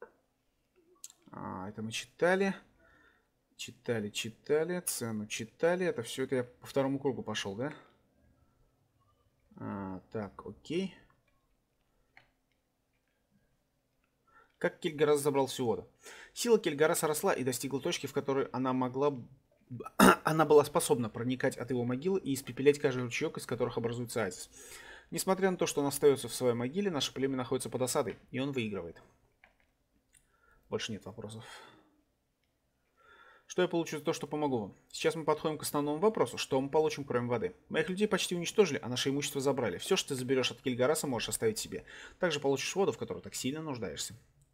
а, это мы читали. Читали, читали. Цену читали. Это все это я по второму кругу пошел, да? А, так, окей. Как Кельгарас забрал всю воду? Сила Кельгараса росла и достигла точки, в которой она могла... она была способна проникать от его могилы и испепелять каждый ручеек, из которых образуется оазис. Несмотря на то, что он остается в своей могиле, наше племя находится под осадой, и он выигрывает. Больше нет вопросов. Что я получу за то, что помогу вам? Сейчас мы подходим к основному вопросу. Что мы получим, кроме воды? Моих людей почти уничтожили, а наше имущество забрали. Все, что ты заберешь от Кельгараса, можешь оставить себе. Также получишь воду, в которой так сильно нуждаешься.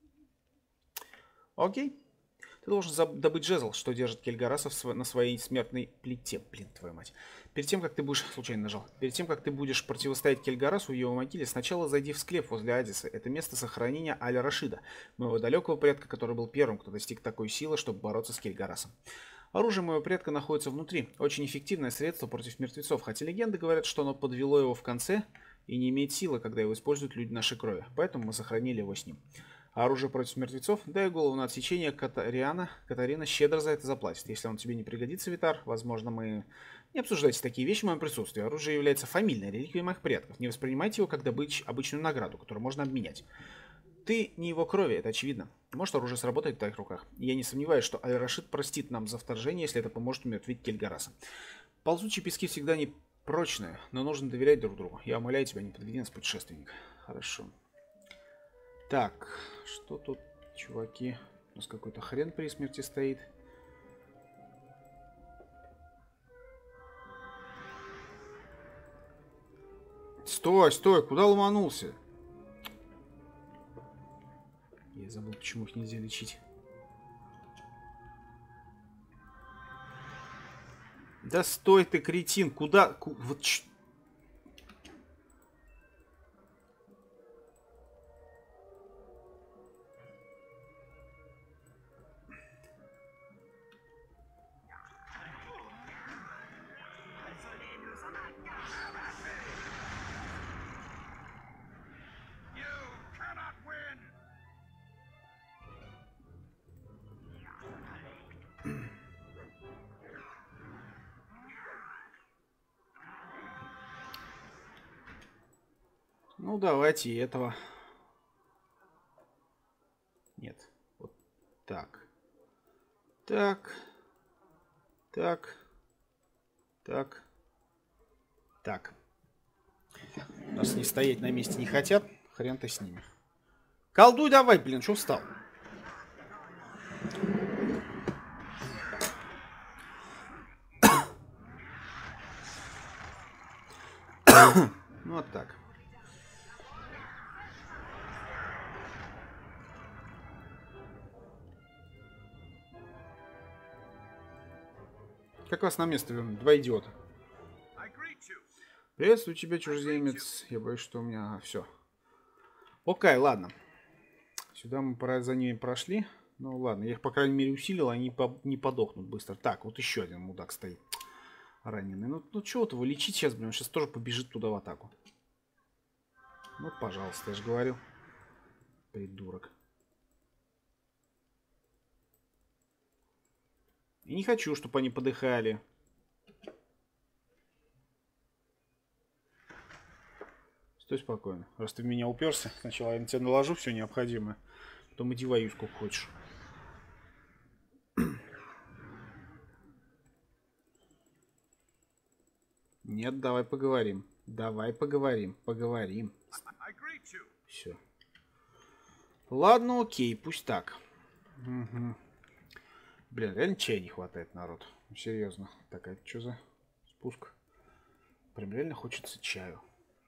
Окей. Ты должен добыть жезл, что держит Кельгараса на своей смертной плите. Блин, твою мать. Перед тем, как ты будешь... Случайно нажал. Перед тем, как ты будешь противостоять Кельгарасу в его могиле, сначала зайди в склеп возле Адиса. Это место сохранения Аль-Рашида, моего далекого предка, который был первым, кто достиг такой силы, чтобы бороться с Кельгарасом. Оружие моего предка находится внутри. Очень эффективное средство против мертвецов, хотя легенды говорят, что оно подвело его в конце и не имеет силы, когда его используют люди нашей крови. Поэтому мы сохранили его с ним. А оружие против мертвецов? Дай голову на отсечение Катариана. Катарина щедро за это заплатит. Если он тебе не пригодится, Витар, возможно, мы... Не обсуждайте такие вещи в моем присутствии. Оружие является фамильной реликвией моих предков. Не воспринимайте его как добычь, обычную награду, которую можно обменять. Ты не его крови, это очевидно. Может, оружие сработает в твоих руках. И я не сомневаюсь, что Аль-Рашид простит нам за вторжение, если это поможет умертвить Кельгараса. Ползучие пески всегда не прочные, но нужно доверять друг другу. Я умоляю тебя, не подведи нас, путешественник. Хорошо. Так, что тут, чуваки? У нас какой-то хрен при смерти стоит. Стой, стой, куда ломанулся? Я забыл, почему их нельзя лечить. Да стой ты, кретин, куда? Ку... Вот ч... Ну, давайте и этого. Нет. Вот так. Так. Так. Так. Так. У нас не стоять на месте не хотят. Хрен ты с ними. Колдуй давай, блин, что встал? Ну, вот так. Как вас на место вернуть? Два идиота. Приветствую тебя, чужеземец. Я боюсь, что у меня... Все. Окей, ладно. Сюда мы за ними прошли. Ну ладно, я их, по крайней мере, усилил, они по не подохнут быстро. Так, вот еще один мудак стоит. Раненый. Ну, ну чего его лечить сейчас, блин, он сейчас тоже побежит туда в атаку. Вот, пожалуйста, я же говорил. Придурок. И не хочу, чтобы они подыхали. Стой спокойно. Раз ты в меня уперся, сначала я на тебя наложу все необходимое. Потом иди воюй сколько хочешь. Нет, давай поговорим. Давай поговорим. Поговорим. Все. Ладно, окей, пусть так. Угу. Блин, реально чая не хватает, народ. Серьезно. Так, а это что за спуск? Прям реально хочется чаю.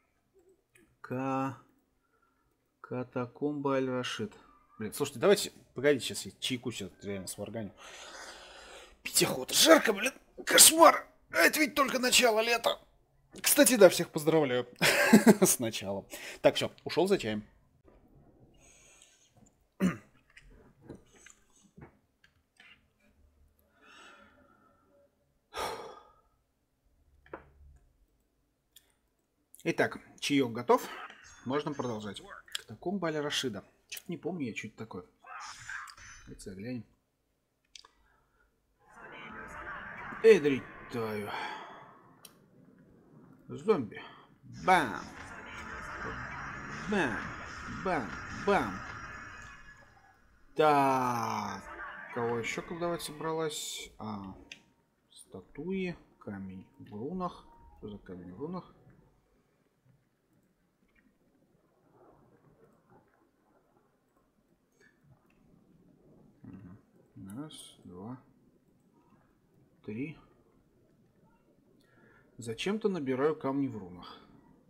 К... Катакомба Аль-Рашид. Блин, слушайте, давайте... Погодите, сейчас я чайку сейчас реально сварганю. Пить охота. Жарко, блин. Кошмар. Это ведь только начало лета. Кстати, да, всех поздравляю. С началом. Так, все, ушел за чаем. Итак, чаек готов. Можно продолжать. Катакомба Аль-Рашида. Что-то не помню я, что это такое. Давайте заглянем. Эдритаю. Зомби. Бам. Бам. Бам. Бам. Так. Кого еще колдовать собралась? А, статуи. Камень в рунах. Что за камень в рунах? Раз, два, три. Зачем-то набираю камни в рунах.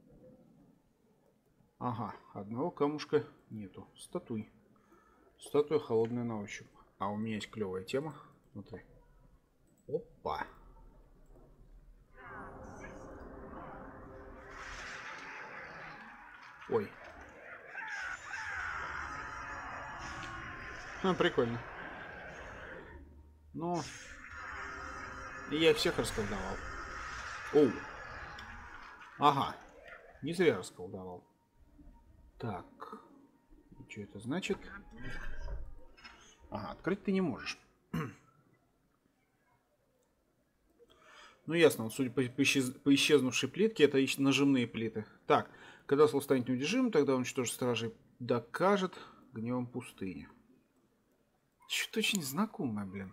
Ага, одного камушка нету. Статуй. Статуя холодная на ощупь. А у меня есть клевая тема. Смотри. Опа. Ой. А, прикольно. Но я их всех расколдовал. Оу. Ага. Не зря расколдовал. Так. И что это значит? Ага, открыть ты не можешь. Ну ясно, вот, судя по, по, исчез, по исчезнувшей плитке, это нажимные плиты. Так, когда слов станет неудержимым, тогда он уничтожит стражей, докажет гневом пустыни. Что-то очень знакомое, блин.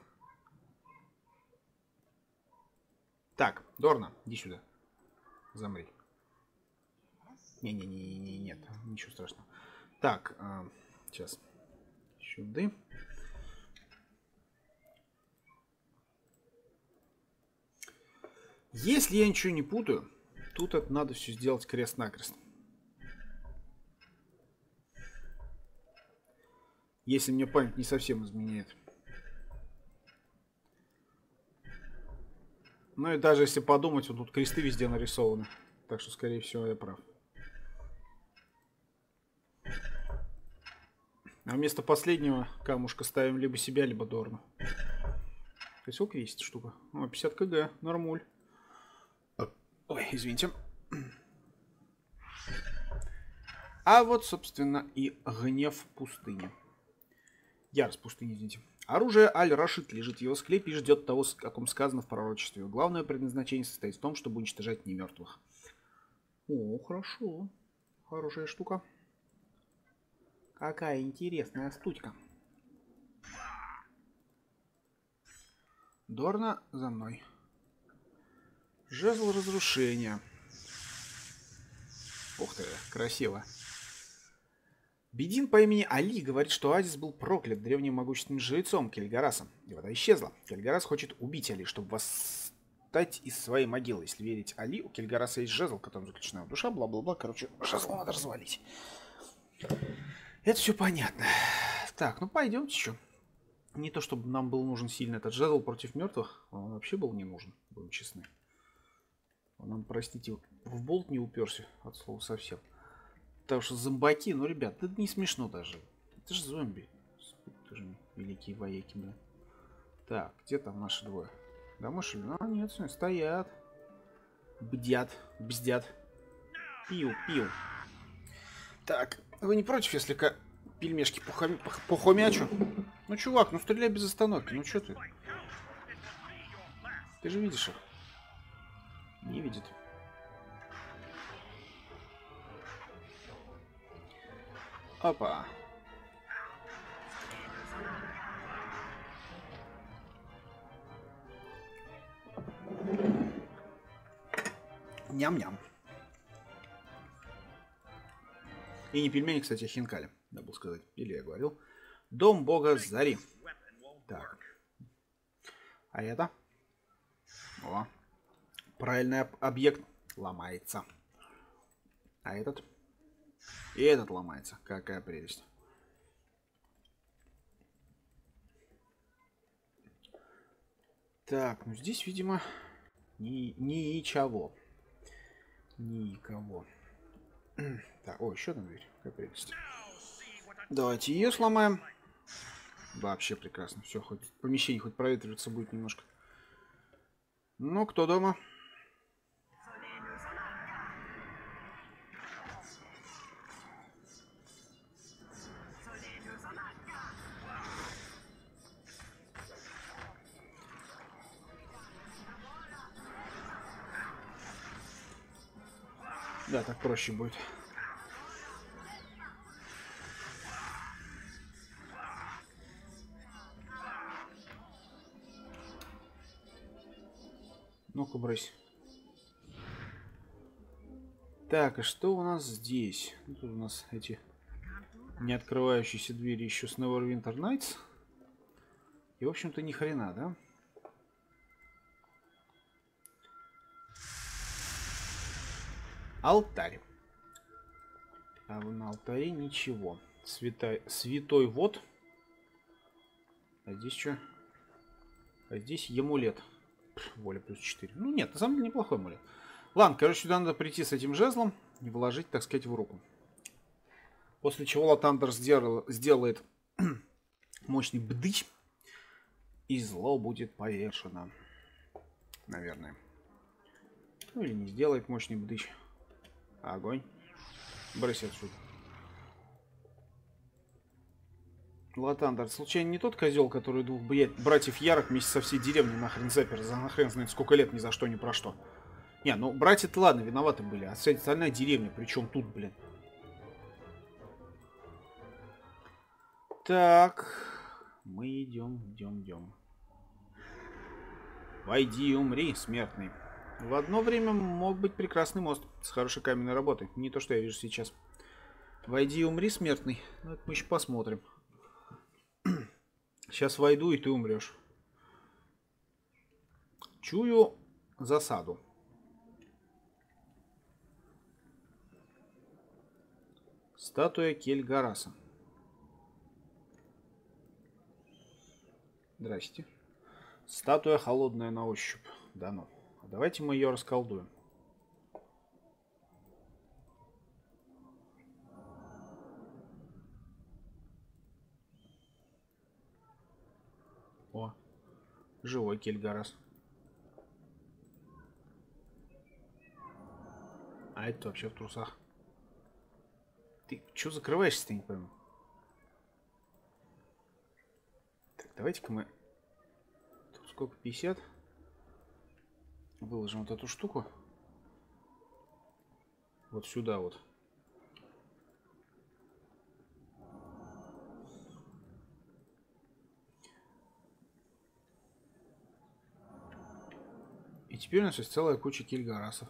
Так, Дорна, иди сюда. Замри. Не-не-не, нет, ничего страшного. Так, а, сейчас. Сюда. Если я ничего не путаю, тут это надо все сделать крест-накрест. Если мне память не совсем изменяет. Ну и даже если подумать, вот тут кресты везде нарисованы. Так что, скорее всего, я прав. А вместо последнего камушка ставим либо себя, либо Дорну. То есть сколько весит штука? О, пятьдесят кг, нормуль. Ой, извините. А вот, собственно, и гнев пустыни. Ярость пустыни, извините. Оружие Аль-Рашид лежит в его склепе и ждет того, о ком сказано в пророчестве. Главное предназначение состоит в том, чтобы уничтожать немертвых. О, хорошо. Хорошая штука. Какая интересная штучка. Дорна, за мной. Жезл разрушения. Ух ты, красиво. Бедин по имени Али говорит, что Оазис был проклят древним могущественным жрецом Кельгарасом, и вода исчезла. Кельгарас хочет убить Али, чтобы встать из своей могилы. Если верить Али, у Кельгараса есть жезл, в котором заключена его душа, бла-бла-бла. Короче, жезл надо развалить. Это все понятно. Так, ну пойдемте еще. Не то, чтобы нам был нужен сильно этот жезл против мертвых. Он вообще был не нужен, будем честны. Он нам, простите, в болт не уперся, от слова совсем. Потому что зомбаки, ну, ребят, это не смешно даже. Это же зомби. Это же великие вояки, блин. Так, где там наши двое? Да, мы шли? А, нет, стоят. Бдят, бздят. Пил, пил. Так, вы не против, если ка пельмешки пухом... пухомячу? Ну, чувак, ну стреляй без остановки. Ну, что ты? Ты же видишь их? Не видит. Опа. Ням-ням. И не пельмени, кстати, а хинкали, надо было сказать. Или я говорил. Дом бога Зари. Так. А это? О. Правильный об объект ломается. А этот? И этот ломается. Какая прелесть. Так, ну здесь, видимо, ни ничего. Никого. Так, о, еще одна дверь. Какая прелесть. Давайте ее сломаем. Вообще прекрасно. Все, хоть помещение хоть проветриваться будет немножко. Ну, кто дома? Да, так проще будет. Ну-ка, брось. Так, а что у нас здесь? Тут у нас эти не открывающиеся двери еще с Neverwinter Nights. И, в общем-то, ни хрена, да? Алтарь. А на алтаре ничего. Святой, святой вод. А здесь что? А здесь емулет. Воля плюс четыре. Ну нет, на самом деле неплохой амулет. Ладно, короче, сюда надо прийти с этим жезлом и вложить, так сказать, в руку. После чего Латандер сделал, сделает мощный бдыч. И зло будет повешено. Наверное. Ну или не сделает мощный бдыч. Огонь. Брось отсюда. Латандер, случайно не тот козел, который двух братьев Ярок вместе со всей деревней нахрен запер за нахрен знает сколько лет ни за что ни про что. Не, ну братья-то ладно, виноваты были. А вся остальная деревня, причем тут, блин. Так. Мы идем, идем, идем. Войди и умри, смертный. В одно время мог быть прекрасный мост с хорошей каменной работой. Не то, что я вижу сейчас. Войди и умри, смертный. Ну, это мы еще посмотрим. Сейчас войду, и ты умрешь. Чую засаду. Статуя Кельгараса. Здрасте. Статуя холодная на ощупь. Да ну. Давайте мы ее расколдуем. О, живой Кельгарас. А это вообще в трусах. Ты что закрываешься-то, не пойму. Так, давайте-ка мы... Тут сколько? пятьдесят? Выложим вот эту штуку. Вот сюда вот. И теперь у нас есть целая куча Кельгарасов.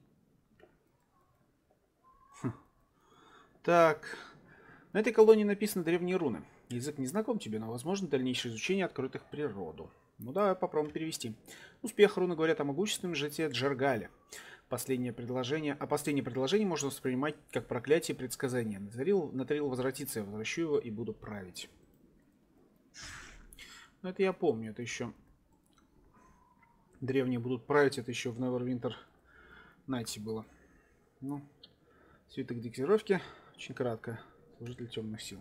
Хм. Так. На этой колонии написаны древние руны. Язык не знаком тебе, но возможно дальнейшее изучение откроет их природу. Ну давай попробуем перевести. Успех, руны говорят о могущественном житии Джаргале. Последнее предложение. А последнее предложение можно воспринимать как проклятие и предсказание. Натарил, Натарил возвратится, я возвращу его и буду править. Ну это я помню, это еще... Древние будут править, это еще в Neverwinter Nights было. Ну, свиток дексировки. Очень кратко. Служитель темных сил.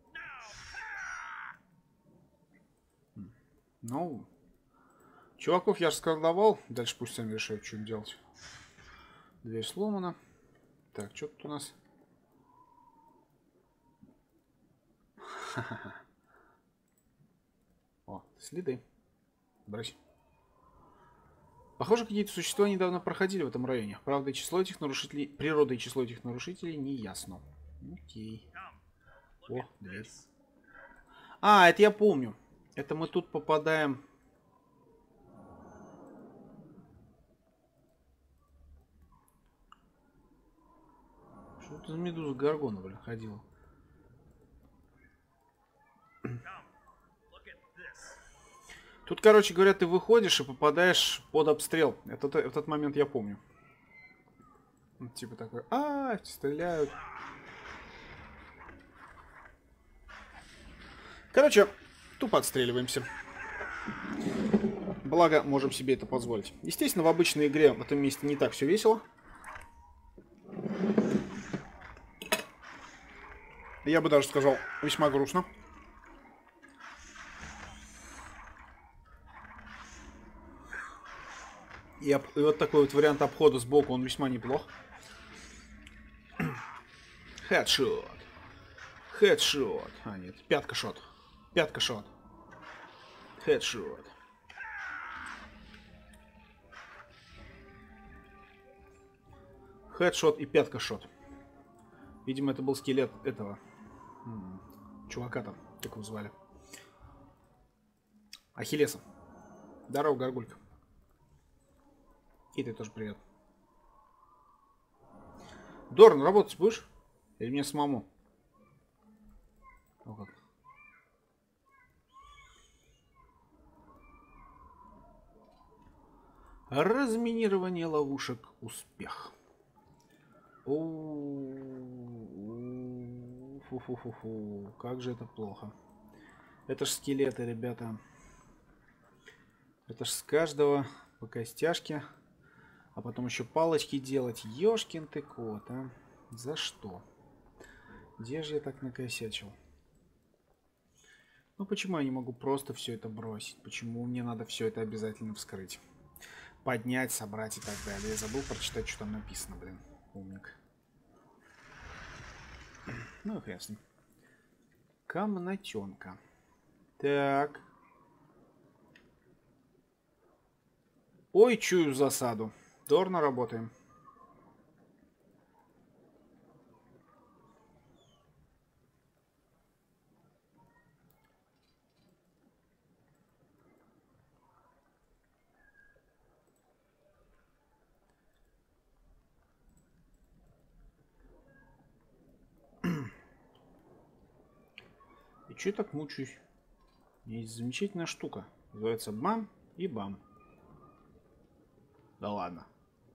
Ну, чуваков я расколдовал. Дальше пусть сами решают, что им делать. Дверь сломана. Так, что тут у нас? О, следы. Брось. Похоже, какие-то существа недавно проходили в этом районе. Правда, и число этих нарушителей, природа и число этих нарушителей не ясно. Окей. О, дверь. А, это я помню. Это мы тут попадаем... Что это за медуза Гаргона, блин, ходила? Тут, короче говоря, ты выходишь и попадаешь под обстрел. Этот, этот момент я помню. Типа такой, а, стреляют. Короче, тупо отстреливаемся. Благо, можем себе это позволить. Естественно, в обычной игре в этом месте не так все весело. Я бы даже сказал, весьма грустно. И, об... и вот такой вот вариант обхода сбоку, он весьма неплох. Хедшот. Хедшот. А, нет, пятка-шот. Пятка-шот. Хедшот. Хедшот и пятка-шот. Видимо, это был скелет этого чувака-то, как его звали. Ахиллеса. Здорово, Горгулька. И ты тоже привет. Дорн, работать будешь? Или мне самому? О, как. Разминирование ловушек. Успех. Фу-фу-фу-фу. Как же это плохо. Это ж скелеты, ребята. Это ж с каждого по костяшке. А потом еще палочки делать. Ёшкин ты кот, а. За что? Где же я так накосячил? Ну почему я не могу просто все это бросить? Почему мне надо все это обязательно вскрыть? Поднять, собрать и так далее. Я забыл прочитать, что там написано, блин. Умник. Ну, хрен с ним. Комнатенка. Так. Ой, чую засаду. Дорно работаем. И чё я так мучаюсь? Есть замечательная штука. Называется бам и бам. Да ладно.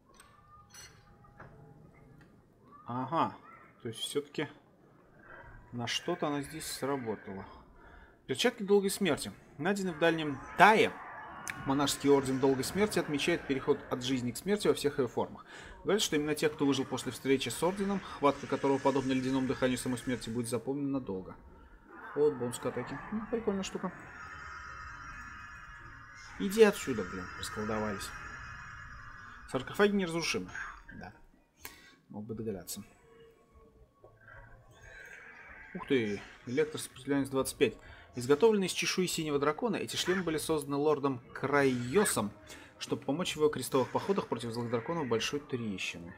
Ага. То есть все-таки на что-то она здесь сработала. Перчатки долгой смерти. Найдены в дальнем Тае. Монашеский орден долгой смерти отмечает переход от жизни к смерти во всех ее формах. Говорят, что именно те, кто выжил после встречи с орденом, хватка которого, подобно ледяному дыханию самой смерти, будет запомнена долго. Вот бонус к атаке. Ну, прикольная штука. Иди отсюда, блин, расколдовались. Саркофаги неразрушимы. Да. Мог бы догадаться. Ух ты, электросопротивляемость двадцать пять. Изготовленные из чешуи синего дракона, эти шлемы были созданы лордом Крайосом, чтобы помочь в его крестовых походах против злых драконов большой трещины.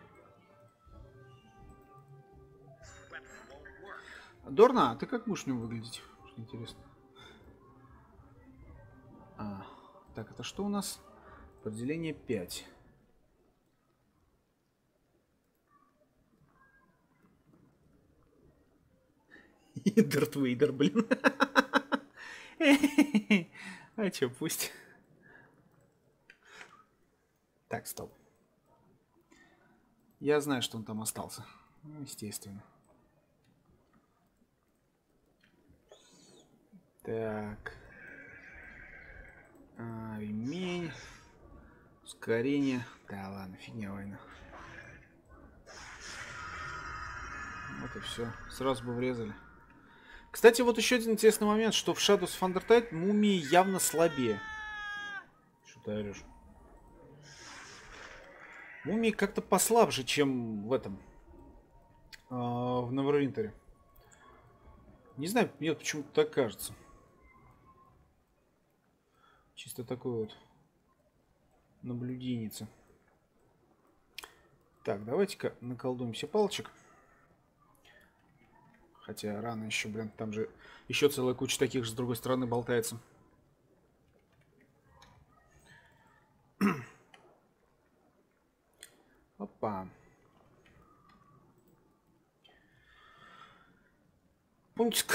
Дорна, ты как будешь в нем выглядеть? Интересно. А, так, это что у нас? Определение пять. Дарт Вейдер, блин. А чё, пусть. Так, стоп. Я знаю, что он там остался. Ну, естественно. Так. А, ремень. Ускорение. Да ладно, фигня война. Вот и все. Сразу бы врезали. Кстати, вот еще один интересный момент, что в Shadows of Undertale мумии явно слабее. Что ты орешь? Мумии как-то послабже, чем в этом. Э, в Neverwinter. Не знаю, мне почему-то так кажется. Чисто такой вот наблюденница. Так, давайте-ка наколдуемся палочек. Хотя рано еще, блин, там же еще целая куча таких же с другой стороны болтается. Опа. Пунктик.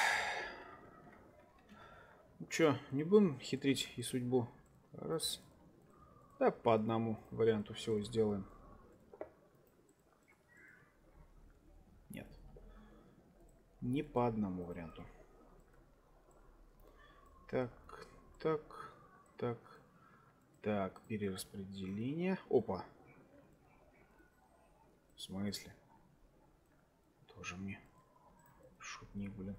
Ну чё, не будем хитрить и судьбу? Раз. Да, по одному варианту всего сделаем. Нет. Не по одному варианту. Так, так, так, так, перераспределение. Опа. В смысле? Тоже мне. Шутник, блин.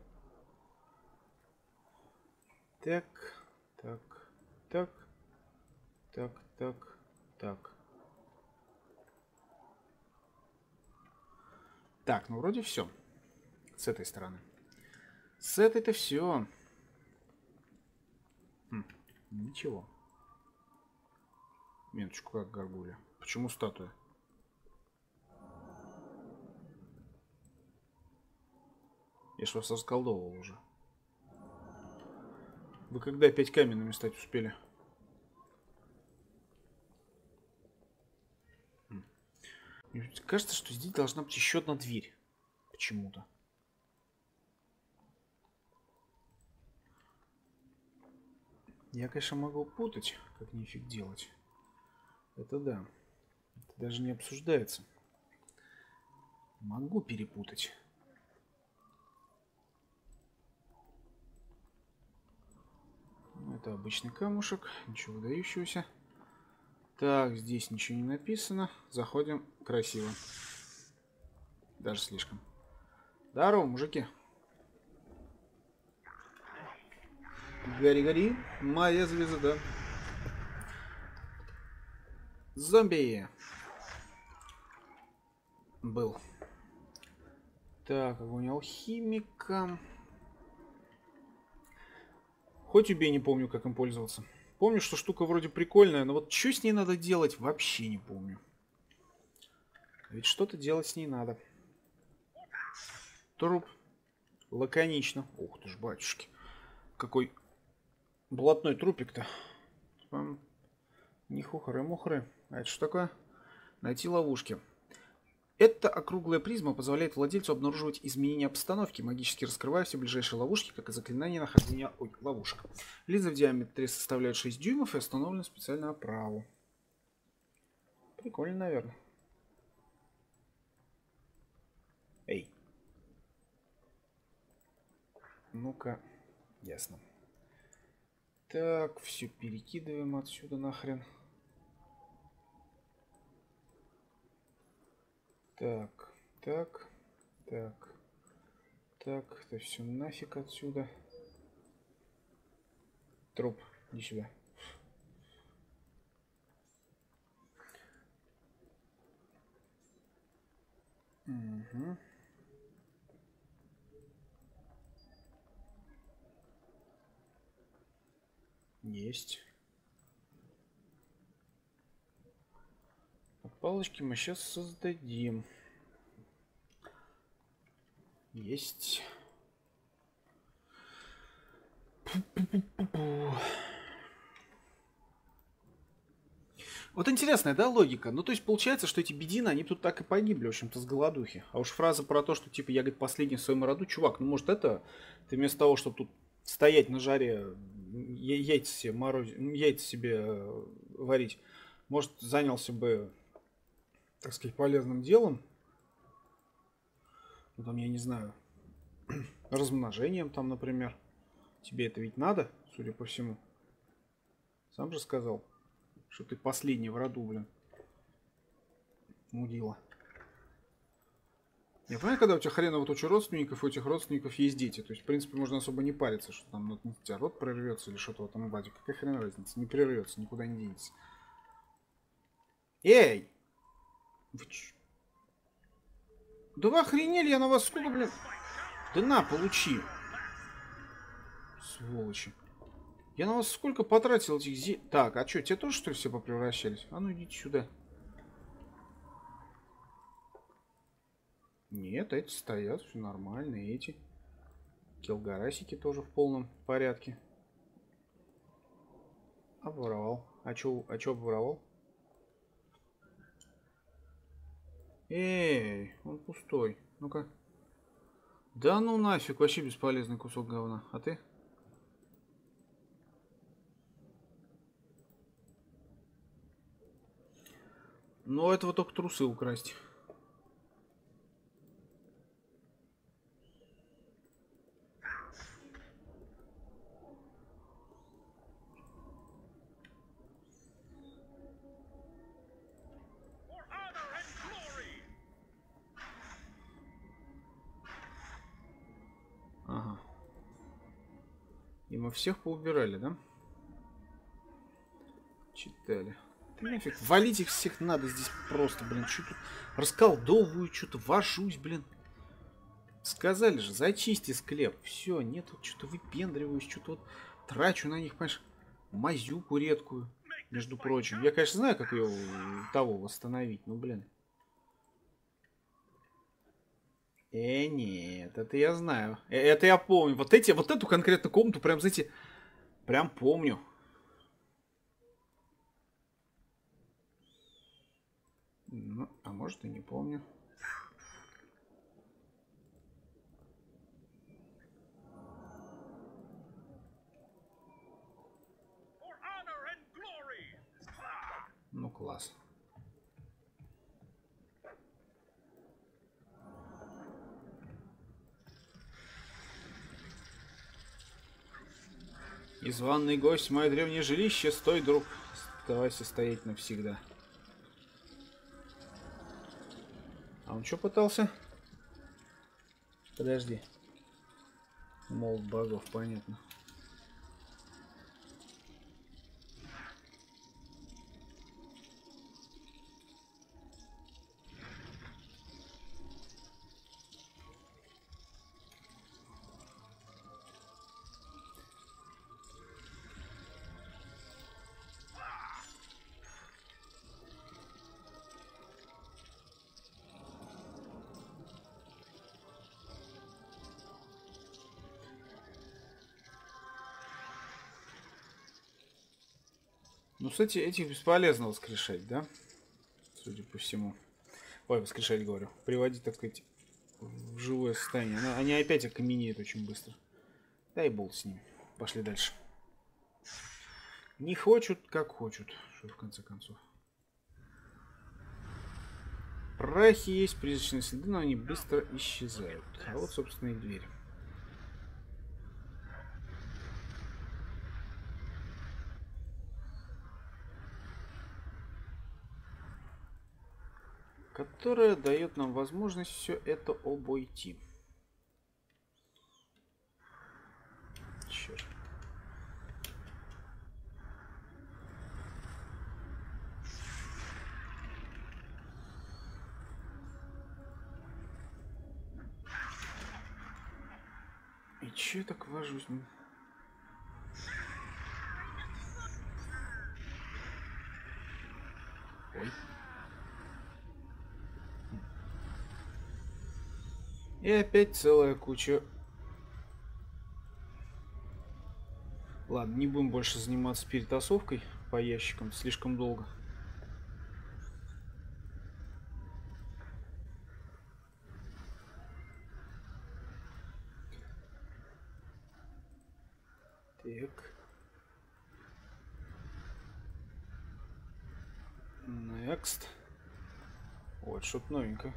Так, так, так, так, так, так. Так, ну вроде все. С этой стороны. С этой-то все. Хм, ничего. Минуточку, как горгулья. Почему статуя? Я ж вас расколдовывал уже. Вы когда опять каменными стать успели? Мне кажется, что здесь должна быть еще одна дверь. Почему-то. Я, конечно, могу путать, как нифиг делать. Это да. Это даже не обсуждается. Могу перепутать. Это обычный камушек, ничего выдающегося. Так, здесь ничего не написано. Заходим. Красиво. Даже слишком. Здорово, мужики. Гори-гори. Моя звезда. Зомби. Был. Так, огонь алхимика. Хоть убей, не помню, как им пользоваться. Помню, что штука вроде прикольная, но вот что с ней надо делать, вообще не помню. Ведь что-то делать с ней надо. Труп. Лаконично. Ух ты ж, батюшки. Какой блатной трупик-то. Не хухры-мухры. А это что такое? Найти ловушки. Эта округлая призма позволяет владельцу обнаруживать изменения обстановки, магически раскрывая все ближайшие ловушки, как и заклинание нахождения Ой, ловушек. Линзы в диаметре составляют шесть дюймов и установлены специальную оправу. Прикольно, наверное. Эй. Ну-ка, ясно. Так, все перекидываем отсюда нахрен. Так, так, так, так, это все нафиг отсюда. Труп, иди сюда. Угу. Есть. Палочки мы сейчас создадим. Есть. Вот интересная, да, логика? Ну, то есть, получается, что эти бедины, они тут так и погибли, в общем-то, с голодухи. А уж фраза про то, что, типа, я, говорит, последний в своем роду, чувак, ну, может, это, ты вместо того, чтобы тут стоять на жаре, яйца себе, мороз... яйца себе варить, Может, занялся бы, так сказать, полезным делом. Ну, там, я не знаю, размножением там, например. Тебе это ведь надо, судя по всему. Сам же сказал, что ты последний в роду, блин. Мудила. Я понимаю, когда у тебя хреново туча родственников, у этих родственников есть дети. То есть, в принципе, можно особо не париться, что там ну, у тебя род прорвется или что-то в этом баде. Какая хрен разница? Не прервется, никуда не денется. Эй! Вы ч... Да вы охренели, я на вас сколько, блин... Да на, получи. Сволочи. Я на вас сколько потратил этих зе... Так, а что, те тоже, что ли, все попревращались? А ну, идите сюда. Нет, эти стоят, все нормально, и эти. Келгарасики тоже в полном порядке. Обворовал. А чё, а чё обворовал? Эй, он пустой. Ну-ка. Да ну нафиг, вообще бесполезный кусок говна. А ты? Ну, этого только трусы украсть. Ага. И мы всех поубирали, да? Читали. Да нафиг, валить их всех надо здесь просто, блин. Что тут расколдовываю, что-то вожусь, блин. Сказали же, зачисти склеп. Все, нет, вот что-то выпендриваюсь, что-то вот трачу на них, понимаешь, мазюку редкую, между прочим. Я, конечно, знаю, как ее того восстановить, но, блин. Э, нет, это я знаю. Э, это я помню. Вот эти, вот эту конкретно комнату, прям, знаете, прям помню. Ну, а может и не помню. Ну, класс. Незваный гость в мое древнее жилище. Стой, друг. Оставайся стоять навсегда. А он что пытался? Подожди. Молот богов, понятно. Ну, кстати, этих бесполезно воскрешать, да? Судя по всему. Ой, воскрешать, говорю. Приводить, так сказать, в живое состояние. Но они опять окаменеют очень быстро. Да и болт с ним. Пошли дальше. Не хочут, как хочут. Что в конце концов. Прахи есть, призрачные следы, но они быстро исчезают. А вот, собственно, их дверь. Которая дает нам возможность все это обойти. Черт. И че я так вожусь? Ой. И опять целая куча. Ладно, не будем больше заниматься перетасовкой по ящикам. Слишком долго. Так. Next. Вот, что-то новенькое.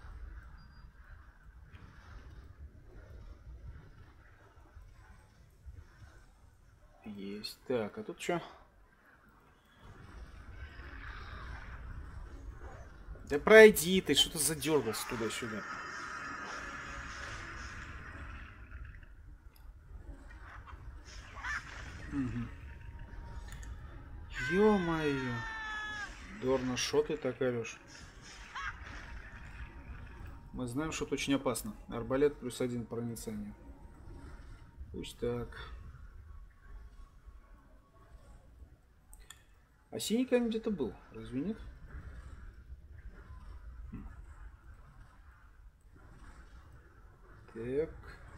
Есть. Так, а тут что? Да пройди ты, что-то задергался туда-сюда. Угу. Ё-моё. Дорна, шо ты так орешь? Мы знаем, что это очень опасно. Арбалет плюс один проницание. Пусть так. А синий камень где-то был, разве нет? Так.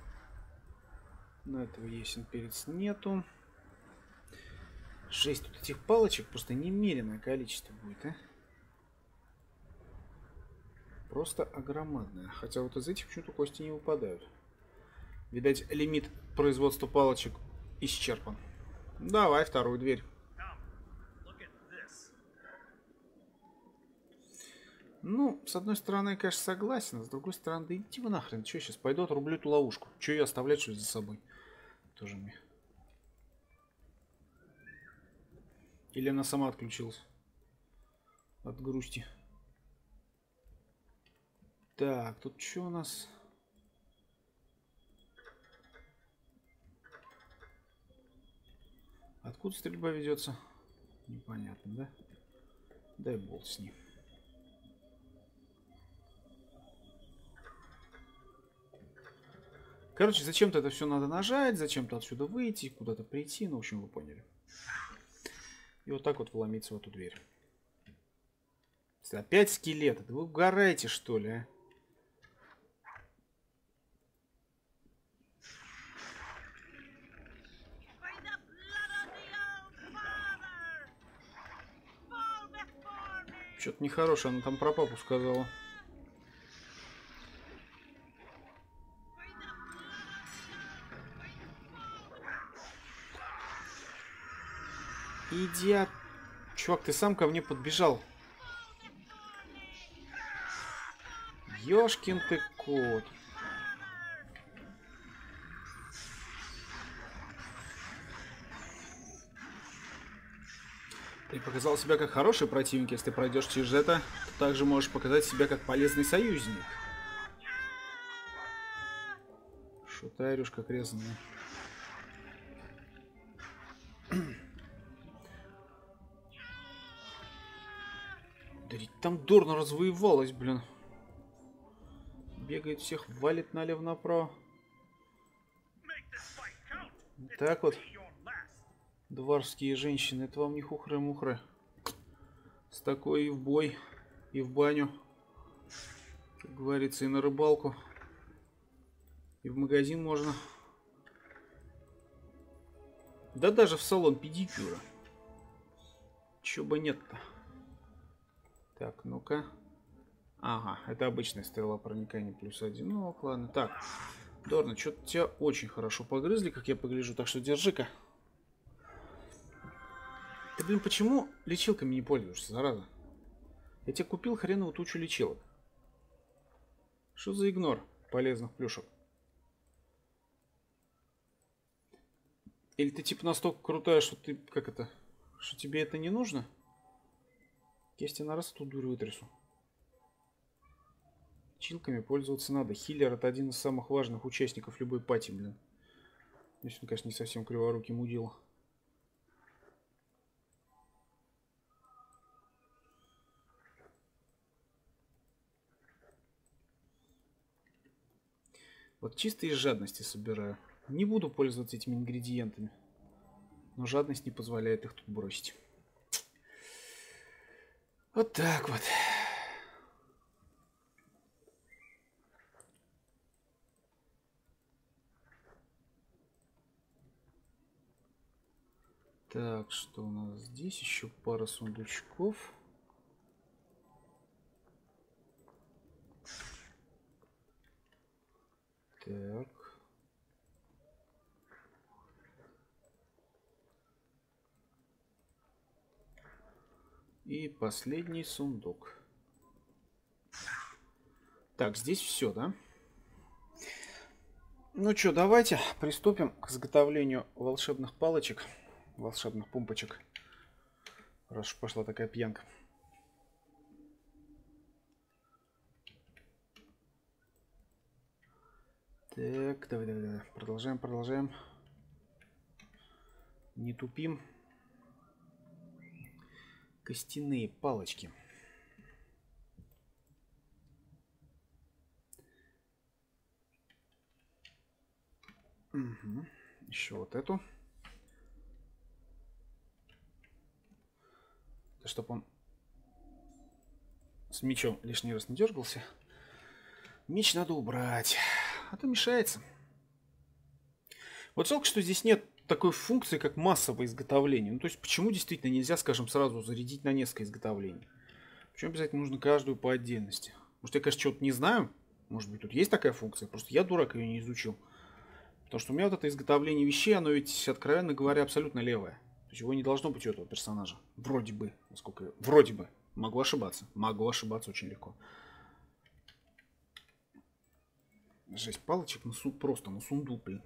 На этого ясен перец нету. Жесть, тут этих палочек просто немеренное количество будет, а? Просто огромадное. Хотя вот из этих почему-то кости не выпадают. Видать, лимит производства палочек исчерпан. Давай вторую дверь. Ну, с одной стороны, я, конечно, согласен, а с другой стороны, да иди вы нахрен, что сейчас пойду отрублю эту ловушку. Че ее оставлять, что ли, за собой? Тоже мне. Или она сама отключилась от грусти. Так, тут что у нас? Откуда стрельба ведется? Непонятно, да? Дай болт с ним. Короче, зачем-то это все надо нажать, зачем-то отсюда выйти, куда-то прийти, ну, в общем, вы поняли. И вот так вот вломиться в эту дверь. Опять скелеты. Да вы угораете, что ли, а? Что-то нехорошее она там про папу сказала. Идиот. Чувак, ты сам ко мне подбежал. Ёшкин ты кот. Ты показал себя как хороший противник. Если ты пройдешь через это, то также можешь показать себя как полезный союзник. Что ты орешь, как резаный? Да ведь там дурно развоевалась, блин. Бегает всех, валит налево-направо. Так вот. Дварские женщины, это вам не хухры-мухры. С такой и в бой, и в баню. Как говорится, и на рыбалку. И в магазин можно. Да даже в салон педикюра. Чё бы нет-то. Так, ну-ка. Ага, это обычная стрела проникания плюс один. Ну, ладно. Так, Дорна, что-то тебя очень хорошо погрызли, как я погляжу. Так что держи-ка. Ты, блин, почему лечилками не пользуешься, зараза? Я тебе купил хреновую тучу лечилок. Что за игнор полезных плюшек? Или ты типа настолько крутая, что ты, как это, что тебе это не нужно? Если на раз эту дуру вытрясу. Чилками пользоваться надо. Хиллер — это один из самых важных участников любой пати, блин. Если он, конечно, не совсем криворукий мудил. Вот чисто из жадности собираю. Не буду пользоваться этими ингредиентами. Но жадность не позволяет их тут бросить. Вот так вот. Так, что у нас здесь? Еще пара сундучков. Так. И последний сундук. Так, здесь все, да? Ну что, давайте приступим к изготовлению волшебных палочек, волшебных пумпочек. Раз уж пошла такая пьянка. Так, давай, давай, давай. Продолжаем, продолжаем. Не тупим. Костяные палочки. Угу. Еще вот эту. Чтобы он с мечом лишний раз не дергался. Меч надо убрать, а то мешается. Вот жалко, что здесь нет такой функции, как массовое изготовление. Ну, то есть, почему действительно нельзя, скажем, сразу зарядить на несколько изготовлений? Почему обязательно нужно каждую по отдельности? Может, я, конечно, чего-то не знаю. Может быть, тут есть такая функция. Просто я, дурак, ее не изучил. Потому что у меня вот это изготовление вещей, оно ведь, откровенно говоря, абсолютно левое. То есть, его не должно быть у этого персонажа. Вроде бы. Насколько я... Вроде бы. Могу ошибаться. Могу ошибаться очень легко. Жесть, палочек на су... просто на сундук, блин.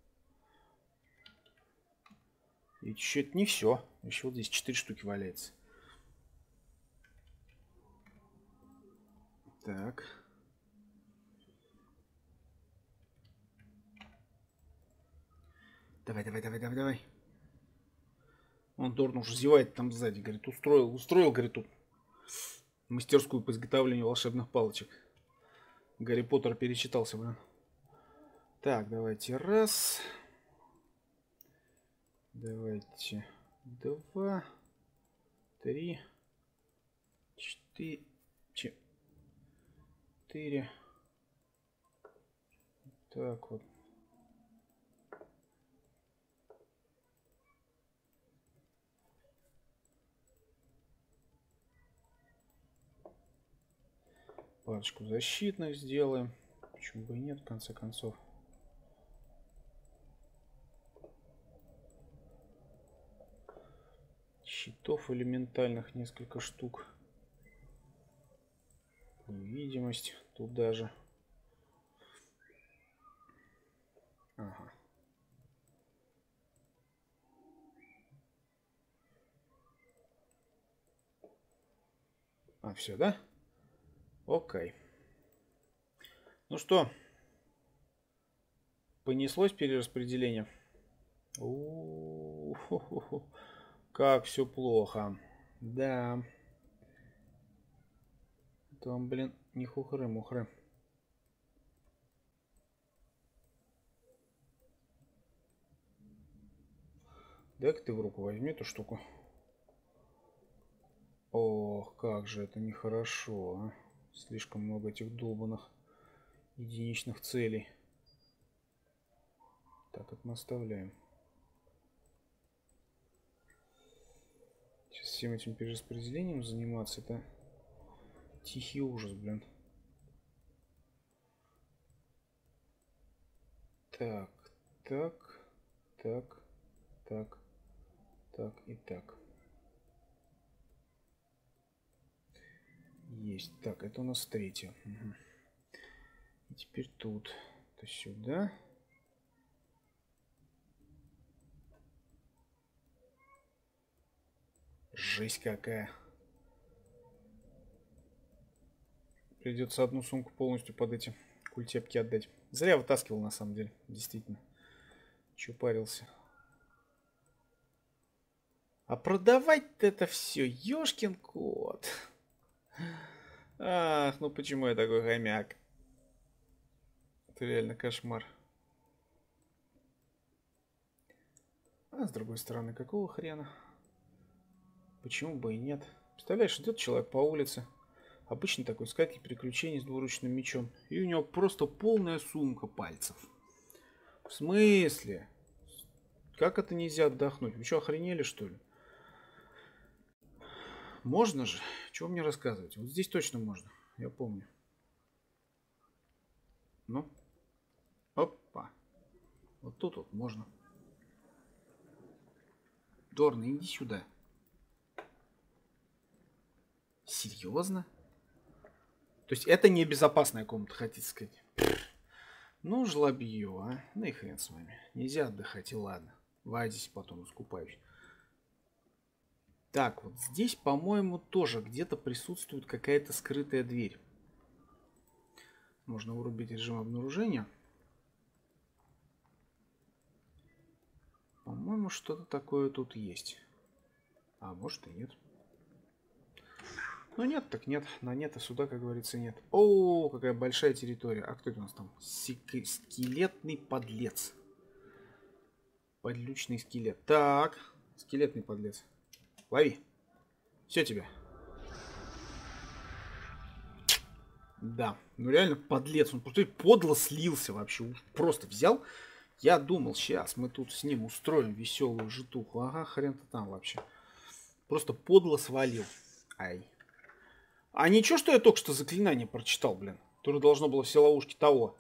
И еще это не все. Еще вот здесь четыре штуки валяется. Так. Давай, давай, давай, давай, давай. Он Дорн уже зевает там сзади. Говорит, устроил, устроил, говорит, тут мастерскую по изготовлению волшебных палочек. Гарри Поттер перечитался, блин. Так, давайте раз. Давайте два. Три. Четыре. Четыре. Так вот. Парочку защитных сделаем. Почему бы и нет, в конце концов. Щитов элементальных несколько штук. Невидимость туда же. Ага. А, все, да? Окей. Ну что, понеслось перераспределение? У-у-у-у-у. Как все плохо. Да. Там, блин, не хухры-мухры. Дай-ка ты в руку возьми эту штуку. Ох, как же это нехорошо, а. Слишком много этих долбанных единичных целей. Так, это мы оставляем. Сейчас всем этим перераспределением заниматься, это тихий ужас, блин. Так, так, так, так, так и так. Есть. Так, это у нас третье. Угу. И теперь тут. Это сюда. Жесть какая. Придется одну сумку полностью под эти культепки отдать. Зря вытаскивал, на самом деле. Действительно. Че парился. А продавать-то это все. Ёшкин кот. Ах, ну почему я такой хомяк? Это реально кошмар. А с другой стороны, какого хрена? Почему бы и нет? Представляешь, идет человек по улице. Обычный такой искатель приключений с двуручным мечом. И у него просто полная сумка пальцев. В смысле? Как это нельзя отдохнуть? Вы что, охренели, что ли? Можно же? Чего мне рассказывать? Вот здесь точно можно. Я помню. Ну. Опа. Вот тут вот можно. Дорн, иди сюда. Серьезно? То есть это небезопасная комната, хотите сказать? Ну, жлобье, а. Ну и хрен с вами. Нельзя отдыхать, и ладно. Вадись, потом искупаюсь. Так, вот здесь, по-моему, тоже где-то присутствует какая-то скрытая дверь. Можно вырубить режим обнаружения. По-моему, что-то такое тут есть. А может и нет. Ну нет, так нет. На нет, а сюда, как говорится, нет. О, какая большая территория. А кто это у нас там? Сик- скелетный подлец. Подлючный скелет. Так, скелетный подлец. Лови. Все тебе. Да, ну реально подлец. Он просто подло слился вообще. Просто взял. Я думал, сейчас мы тут с ним устроим веселую житуху. Ага, хрен-то там вообще. Просто подло свалил. Ай. А ничего, что я только что заклинание прочитал, блин. Которое должно было все ловушки того.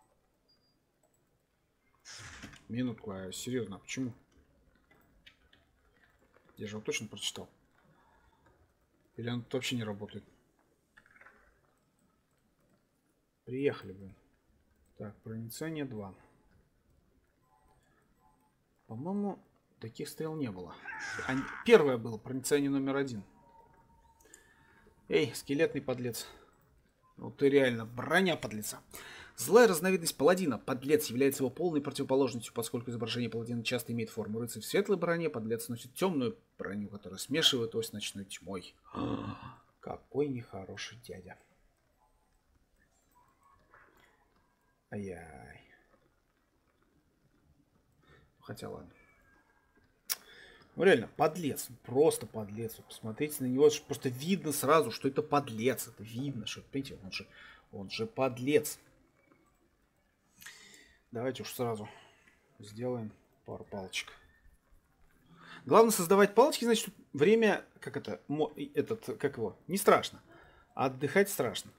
Минутку, а серьезно, а почему? Я же его точно прочитал. Или он тут вообще не работает? Приехали, блин. Так, проницание два. По-моему, таких стрел не было. А, первое было, проницание номер один. Эй, скелетный подлец. Ну ты реально броня подлеца. Злая разновидность паладина. Подлец является его полной противоположностью, поскольку изображение паладина часто имеет форму рыцаря в светлой броне. Подлец носит темную броню, которая смешивает его с ночной тьмой. Какой нехороший дядя. Ай-яй. Хотя ладно. Ну реально, подлец. Просто подлец. Посмотрите на него. Просто видно сразу, что это подлец. Это видно, что, понимаете, он же, он же подлец. Давайте уж сразу сделаем пару палочек. Главное создавать палочки, значит, время, как это, этот, как его, не страшно. А отдыхать страшно.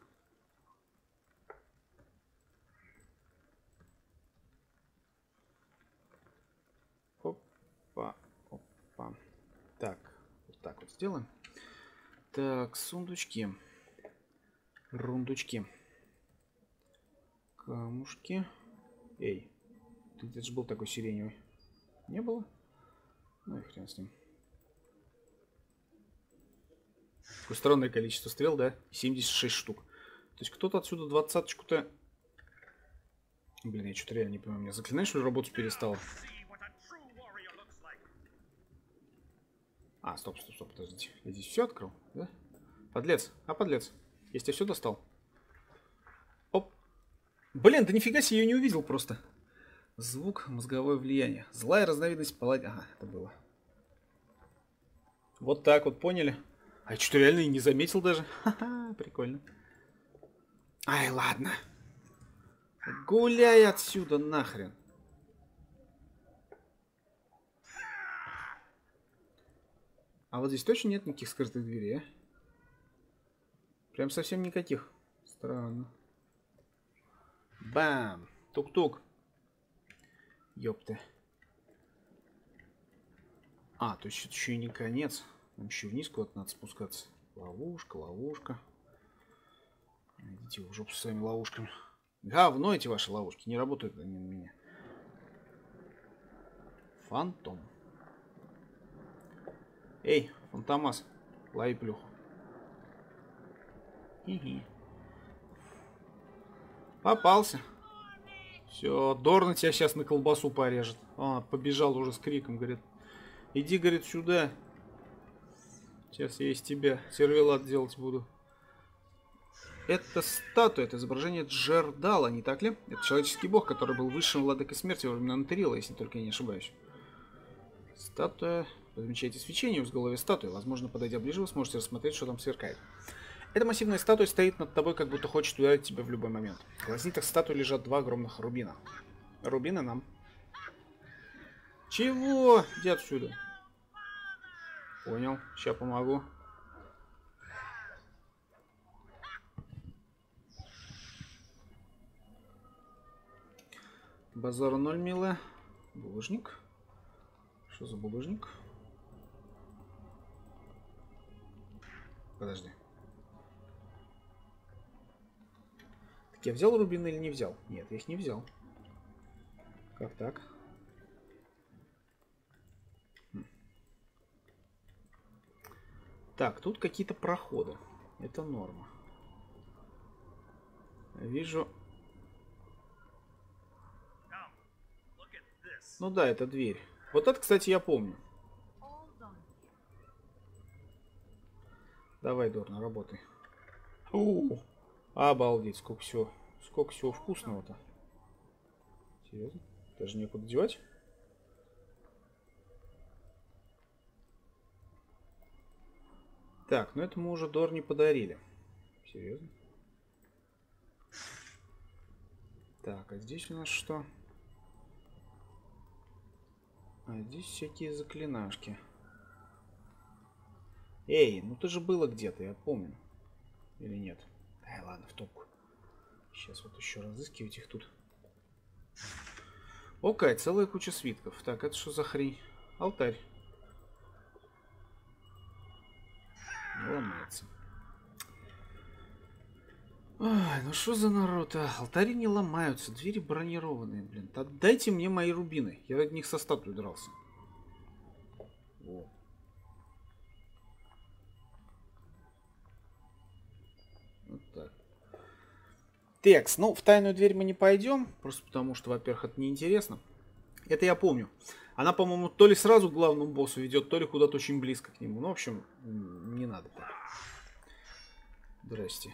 Опа, опа. Так, вот так вот сделаем. Так, сундучки. Рундучки. Камушки. Эй, ты где же был такой сиреневый? Не было? Ну и хрен с ним. Какое странное количество стрел, да? семьдесят шесть штук. То есть кто-то отсюда двадцаточку-то... Блин, я что-то реально не понимаю. У меня заклинание, что ли, работать перестало? А, стоп, стоп, стоп, подождите. Я здесь все открыл, да? Подлец. А, подлец. Если я все достал. Оп. Блин, да нифига себе, я ее не увидел просто. Звук, мозговое влияние. Злая разновидность паладина. Ага, это было. Вот так вот, поняли? А я что-то реально и не заметил даже. Ха-ха, прикольно. Ай, ладно. Гуляй отсюда нахрен. А вот здесь точно нет никаких скрытых дверей, а? Прям совсем никаких. Странно. Бам! Тук-тук. Ёпта. А, то есть это еще и не конец. Нам еще вниз куда-то надо спускаться. Ловушка, ловушка. Идите в жопу с своими ловушками. Говно эти ваши ловушки. Не работают они на меня. Фантом. Эй, Фантомас. Лови плюху. Хи-хи. Попался. Все, Дорна тебя сейчас на колбасу порежет. А, побежал уже с криком, говорит. Иди, говорит, сюда. Сейчас я из тебя сервелат делать буду. Это статуя, это изображение Джердала, не так ли? Это человеческий бог, который был высшим владыкой смерти во времена Антерила, если только я не ошибаюсь. Статуя. Размечайте свечение в голове статуи. Возможно, подойдя ближе, вы сможете рассмотреть, что там сверкает. Эта массивная статуя стоит над тобой, как будто хочет ударить тебя в любой момент. В глазницах статуи лежат два огромных рубина. Рубины нам. Чего? Иди отсюда. Понял. Сейчас помогу. Базар ноль, милая. Булыжник. Что за булыжник? Подожди. Так я взял рубины или не взял? Нет, я их не взял. Как так? Хм. Так, тут какие-то проходы. Это норма. Вижу... Ну да, это дверь. Вот это, кстати, я помню. Давай, Дорна, работай. У-у-у. Обалдеть, сколько всего, сколько всего вкусного-то. Серьезно? Даже некуда девать. Так, ну это мы уже Дорне подарили. Серьезно? Так, а здесь у нас что? А здесь всякие заклинашки. Эй, ну ты же было где-то, я помню. Или нет? Ай, ладно, в топку. Сейчас вот еще разыскивать их тут. Окей, целая куча свитков. Так, это что за хрень? Алтарь. Не ломается. Ай, ну что за народ, а? Алтари не ломаются, двери бронированные, блин. Отдайте мне мои рубины. Я ради них со статуей дрался. О. Вот так. Текс, ну в тайную дверь мы не пойдем, просто потому что, во-первых, это неинтересно. Это я помню. Она, по-моему, то ли сразу к главному боссу ведет, то ли куда-то очень близко к нему. Ну, в общем, не надо так. Здрасте.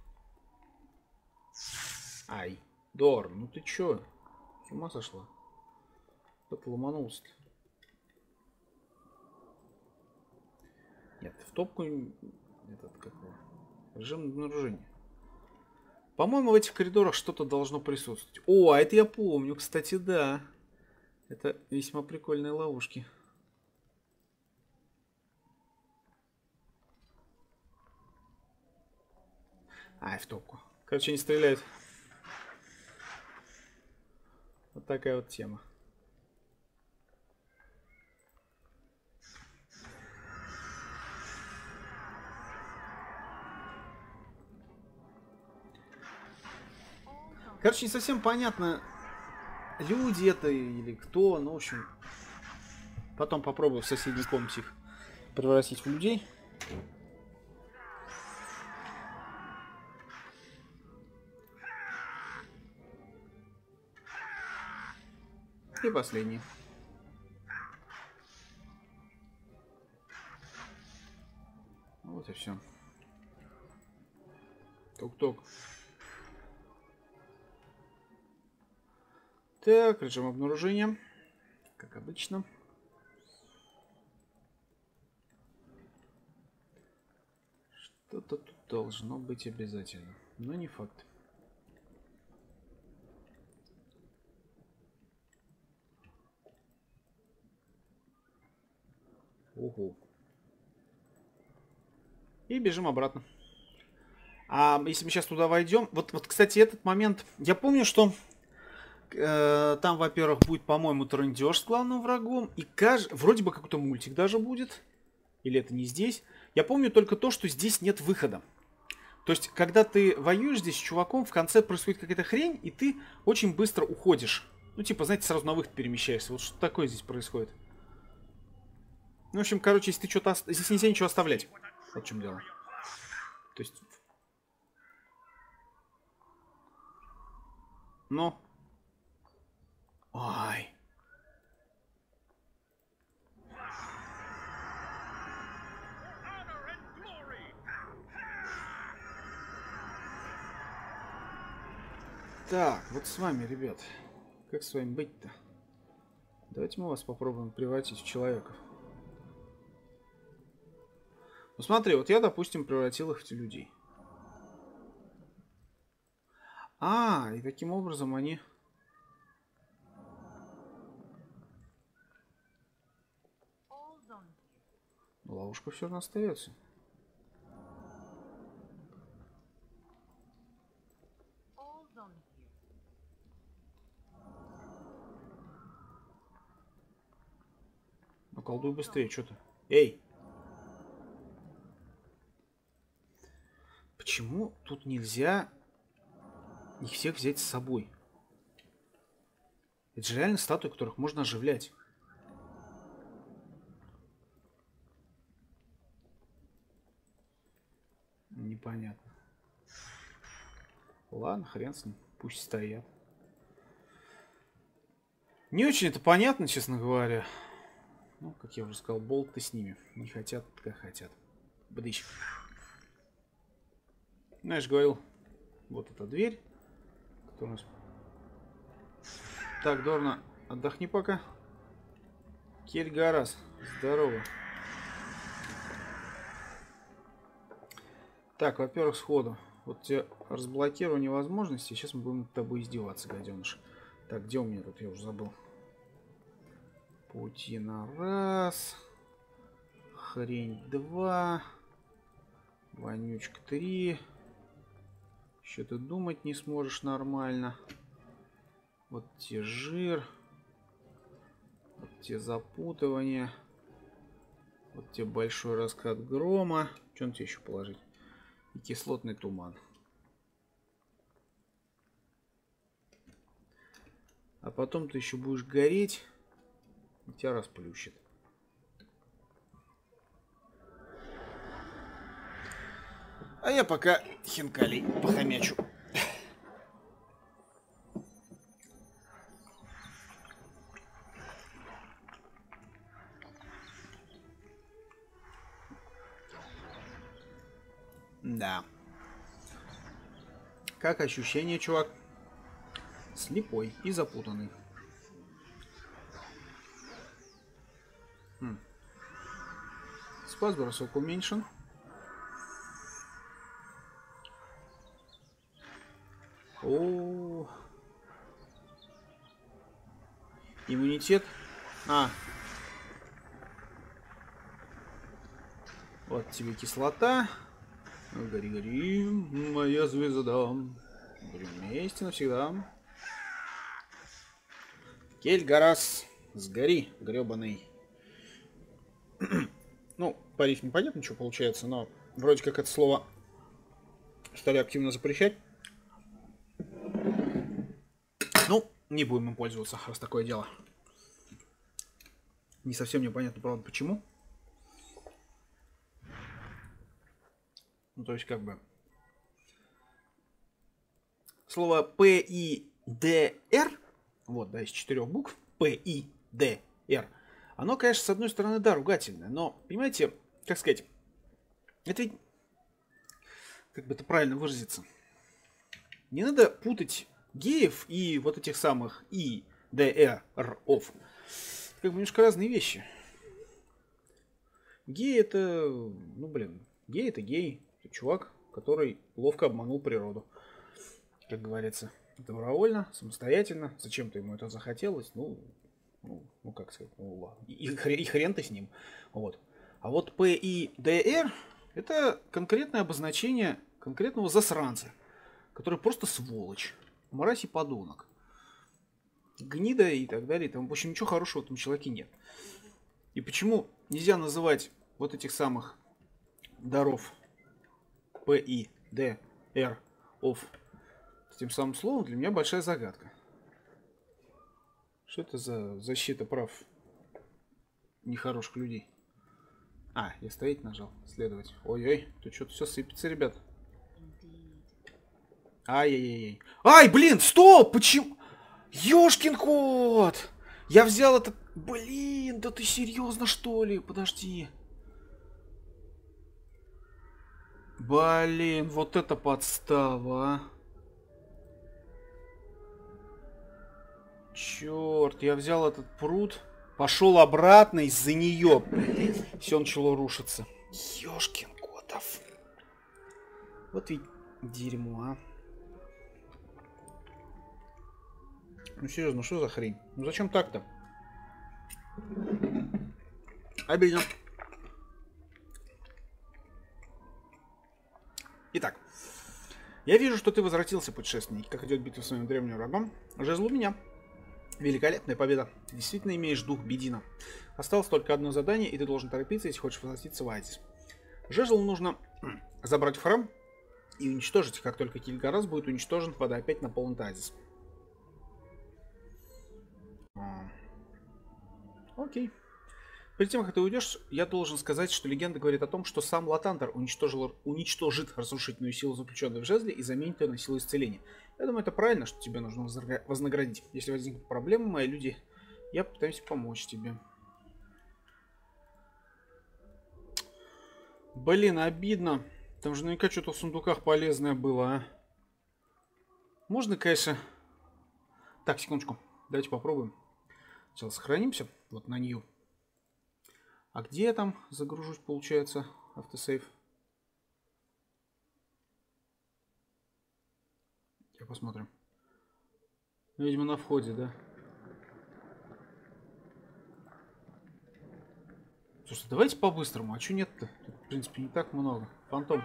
Ай, Дорн, ну ты чё? С ума сошла? Кто-то ломанулся-то. Нет, в топку... Этот, какого? Режим обнаружения. По-моему, в этих коридорах что-то должно присутствовать. О, а это я помню, кстати, да. Это весьма прикольные ловушки. Ай, в топку. Короче, они стреляют. Вот такая вот тема. Короче, не совсем понятно, люди это или кто, ну, в общем, потом попробую в соседней комнате их превратить в людей. И последний. Вот и все. Тук-тук. Так, режим обнаружения. Как обычно. Что-то тут должно быть обязательно. Но не факт. Ого. И бежим обратно. А если мы сейчас туда войдем... Вот, вот кстати, этот момент... Я помню, что... Э, там, во-первых, будет, по-моему, трындеж с главным врагом. И каж... вроде бы какой-то мультик даже будет. Или это не здесь. Я помню только то, что здесь нет выхода. То есть, когда ты воюешь здесь с чуваком, в конце происходит какая-то хрень, и ты очень быстро уходишь. Ну, типа, знаете, сразу на выход перемещаешься. Вот что такое здесь происходит. Ну, в общем, короче, если ты что-то... Здесь нельзя ничего оставлять. Вот в чем дело. То есть... Ну... Ай... Так, вот с вами, ребят. Как с вами быть-то? Давайте мы вас попробуем превратить в человеков. Ну смотри, вот я, допустим, превратил их в людей. А, и таким образом они... Ловушка все равно остается. Ну колдуй быстрее, что-то. Эй! Почему тут нельзя их всех взять с собой? Это же реально статуи, которых можно оживлять. Непонятно. Ладно, хрен с ним. Пусть стоят. Не очень это понятно, честно говоря. Ну, как я уже сказал, болт-то с ними. Не хотят, как хотят. Бдыщ. Ну, я же говорил, вот эта дверь. Которая... Так, Дорна, отдохни пока. Кельгарас, здорово. Так, во-первых, сходу. Вот тебе разблокирование возможностей. Сейчас мы будем над тобой издеваться, гаденыш. Так, где у меня тут? Я уже забыл. Паутина раз. Хрень два. Вонючка три. Еще ты думать не сможешь нормально. Вот те жир. Вот те запутывания. Вот те большой раскат грома. Что на тебе еще положить? И кислотный туман. А потом ты еще будешь гореть, и тебя расплющит. А я пока хинкалей похомячу. Да. Как ощущение, чувак? Слепой и запутанный. Хм. Спас бросок уменьшен. О, иммунитет. А. Вот тебе кислота. Гори, гори, моя звезда. Будем вместе навсегда. Кельгарас, сгори, гребаный. Ну, по рифме непонятно, что получается, но вроде как это слово стали активно запрещать. Ну, не будем им пользоваться, раз такое дело. Не совсем непонятно, правда, почему. Ну, то есть, как бы... Слово П И Д Р, вот, да, из четырех букв, П И Д Р, оно, конечно, с одной стороны, да, ругательное, но, понимаете, как сказать, это ведь, как бы это правильно выразиться, не надо путать геев и вот этих самых И Д Р-ов. Как бы немножко разные вещи. Гей это, ну, блин, гей это гей. Чувак, который ловко обманул природу. Как говорится, добровольно, самостоятельно. Зачем-то ему это захотелось. Ну, ну, ну как сказать, ну ладно. И, и, хрен, и хрен ты с ним. Вот. А вот П И Д Р это конкретное обозначение конкретного засранца, который просто сволочь, мразь и подонок, гнида и так далее. Там, в общем, ничего хорошего в этом человеке нет. И почему нельзя называть вот этих самых даров П И Д Р ов с тем самым словом, для меня большая загадка. Что это за защита прав нехороших людей? А, я стоять нажал, следовать. Ой-ой, тут что-то все сыпется, ребят. Ай-яй-яй. Ай, блин, стоп! Почему? Ёшкин кот! Я взял этот... Блин, да ты серьезно, что ли? Подожди. Блин, вот это подстава, а. Черт, я взял этот пруд, пошел обратно из-за нее. Все начало рушиться. Ёшкин котов. Вот ведь дерьмо, а. Ну серьезно, что за хрень? Ну зачем так-то? Обидно. Итак, я вижу, что ты возвратился, путешественник. Как идет битва с своим древним врагом? Жезл у меня. Великолепная победа. Ты действительно имеешь дух Бедина. Осталось только одно задание, и ты должен торопиться, если хочешь возвратиться в Азис. Жезл нужно забрать в храм и уничтожить, как только Кильгарас будет уничтожен, вода опять наполнит Азис. Окей. Перед тем, как ты уйдешь, я должен сказать, что легенда говорит о том, что сам Латандр уничтожил, уничтожит разрушительную силу, заключенную в жезле, и заменит ее на силу исцеления. Я думаю, это правильно, что тебе нужно вознаградить. Если возникнут проблемы, мои люди, я попытаюсь помочь тебе. Блин, обидно. Там же наверняка что-то в сундуках полезное было, а. Можно, конечно... Так, секундочку. Давайте попробуем. Сейчас сохранимся. Вот на нее. А где я там загружусь, получается, автосейв? Я посмотрим. Ну, видимо, на входе, да? Слушай, давайте по-быстрому. А что нет-то? Тут, в принципе, не так много. Фантом.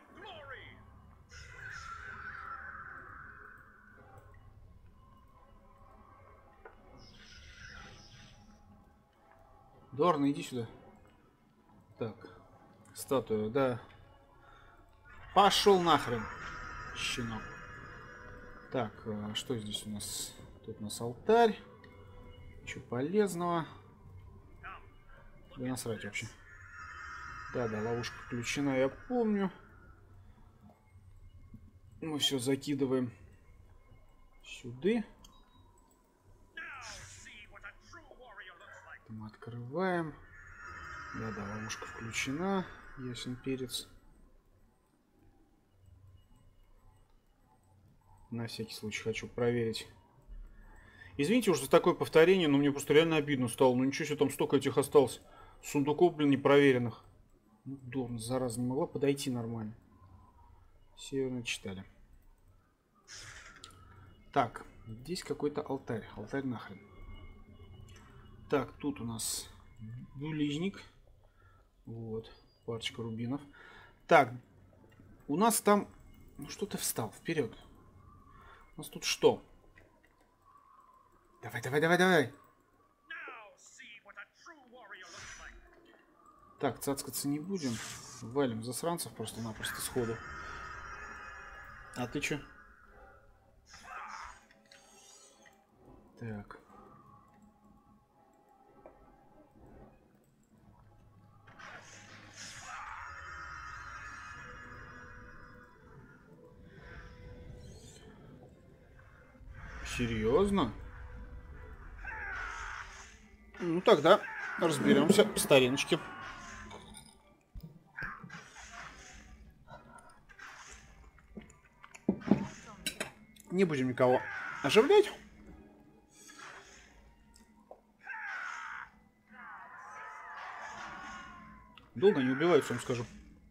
Дорна, иди сюда. Так. Статуя, да. Пошел нахрен, щенок. Так, что здесь у нас? Тут у нас алтарь. Ничего полезного. Да насрать вообще. Да-да, ловушка включена, я помню. Мы все закидываем сюда. Мы открываем. Да-да, ловушка включена. Ясен перец. На всякий случай хочу проверить. Извините уж за такое повторение, но мне просто реально обидно стало. Ну ничего себе, там столько этих осталось. Сундуков, блин, непроверенных. Ну, дурно, зараза, не могла подойти нормально. Северно читали. Так, здесь какой-то алтарь. Алтарь нахрен. Так, тут у нас булыжник. Вот, парочка рубинов. Так, у нас там... Ну что ты встал? Вперед. У нас тут что? Давай, давай, давай, давай. Так, цацкаться не будем. Валим засранцев просто-напросто сходу. А ты чё? Так. Серьезно? Ну тогда разберемся по стариночке. Не будем никого оживлять. Долго не убиваются, вам скажу.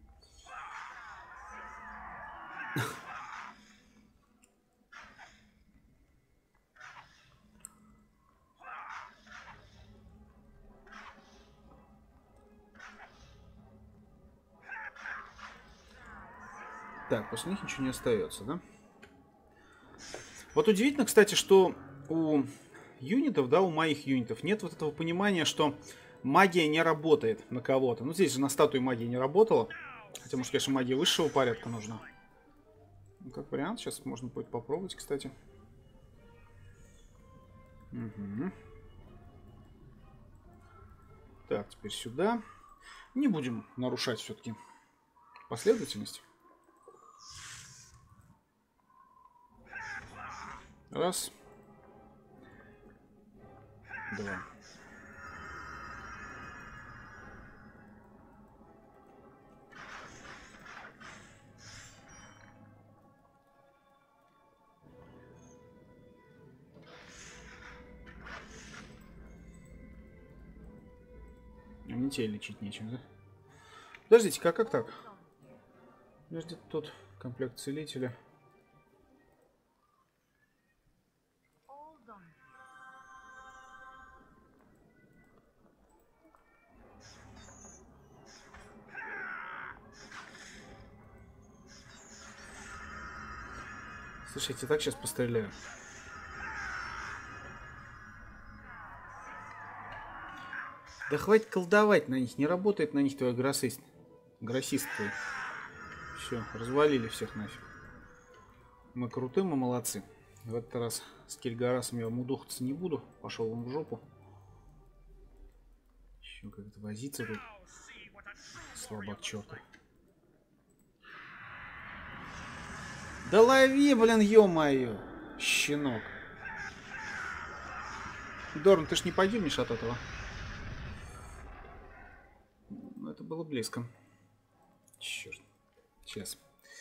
Так, после них ничего не остается, да? Вот удивительно, кстати, что у юнитов, да, у моих юнитов нет вот этого понимания, что магия не работает на кого-то. Ну, здесь же на статуе магия не работала. Хотя, может, конечно, магия высшего порядка нужна. Ну, как вариант, сейчас можно будет попробовать, кстати. Угу. Так, теперь сюда. Не будем нарушать все-таки последовательность. Раз. Два. Мне тебя лечить нечем, да? Подождите, как, как так? Подожди, тут комплект целителя. Слушайте, так сейчас постреляю. Да хватит колдовать на них, не работает на них твой гроссист. Гроссист твой. Все, развалили всех нафиг. Мы крутые, мы молодцы. В этот раз с Кельгарасом я мудохаться не буду. Пошел он в жопу. Еще как-то возиться тут. Слабак черта. Да лови, блин, ё-моё, щенок. Дорн, ты ж не погибнешь от этого. Это было близко. Черт. Сейчас.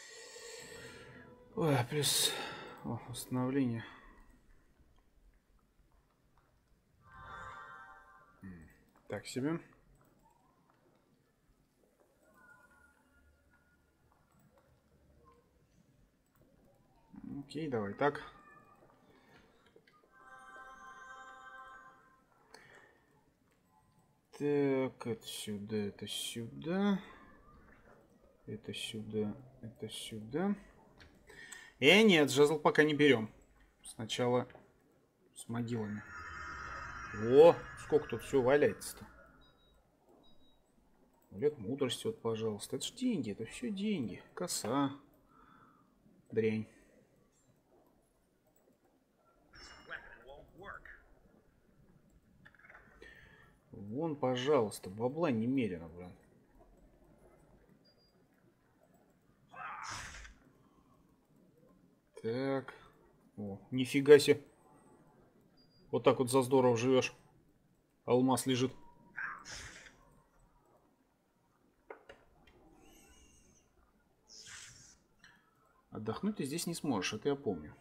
Ой, плюс... О, восстановление. Так себе. Окей, давай так. Так, это сюда, это сюда. Это сюда, это сюда. Э, нет, жезл пока не берем. Сначала с могилами. О, сколько тут все валяется-то. Лет мудрости, вот, пожалуйста. Это ж деньги, это все деньги. Коса. Дрянь. Вон, пожалуйста, бабла немерено, блин. Так. О, нифига себе. Вот так вот за здорово живешь. Алмаз лежит. Отдохнуть ты здесь не сможешь, это я помню.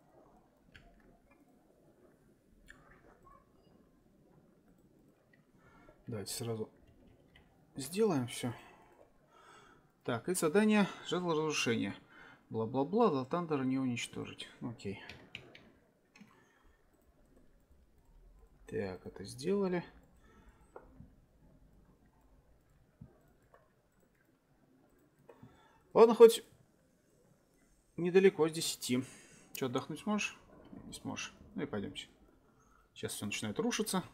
Давайте сразу сделаем все. Так, и задание жезл разрушения. Бла-бла-бла, до Тандера не уничтожить. Окей. Так, это сделали. Ладно, хоть недалеко с десяти. Че, отдохнуть сможешь? Не сможешь. Ну и пойдемте. Сейчас все начинает рушиться.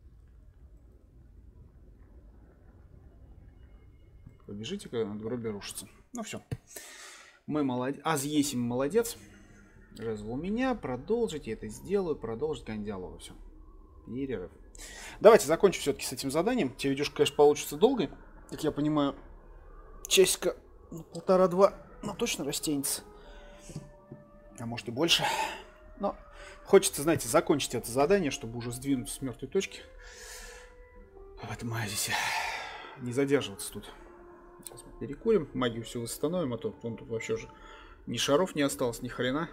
Побежите, когда надгробие рушится. Ну все. Мы молодец. Азъесим молодец. Жезл у меня. Продолжить. Я это сделаю. Продолжить Гандиалова. Все. Перерыв. Давайте закончим все-таки с этим заданием. Те видюшка, конечно, получится долго. Как я понимаю, часика ну, полтора-два. Но точно растянется. А может и больше. Но хочется, знаете, закончить это задание, чтобы уже сдвинуться с мертвой точки. В этом оазисе. Не задерживаться тут. Сейчас мы перекурим, магию всю восстановим, а то он тут вообще уже ни шаров не осталось, ни хрена.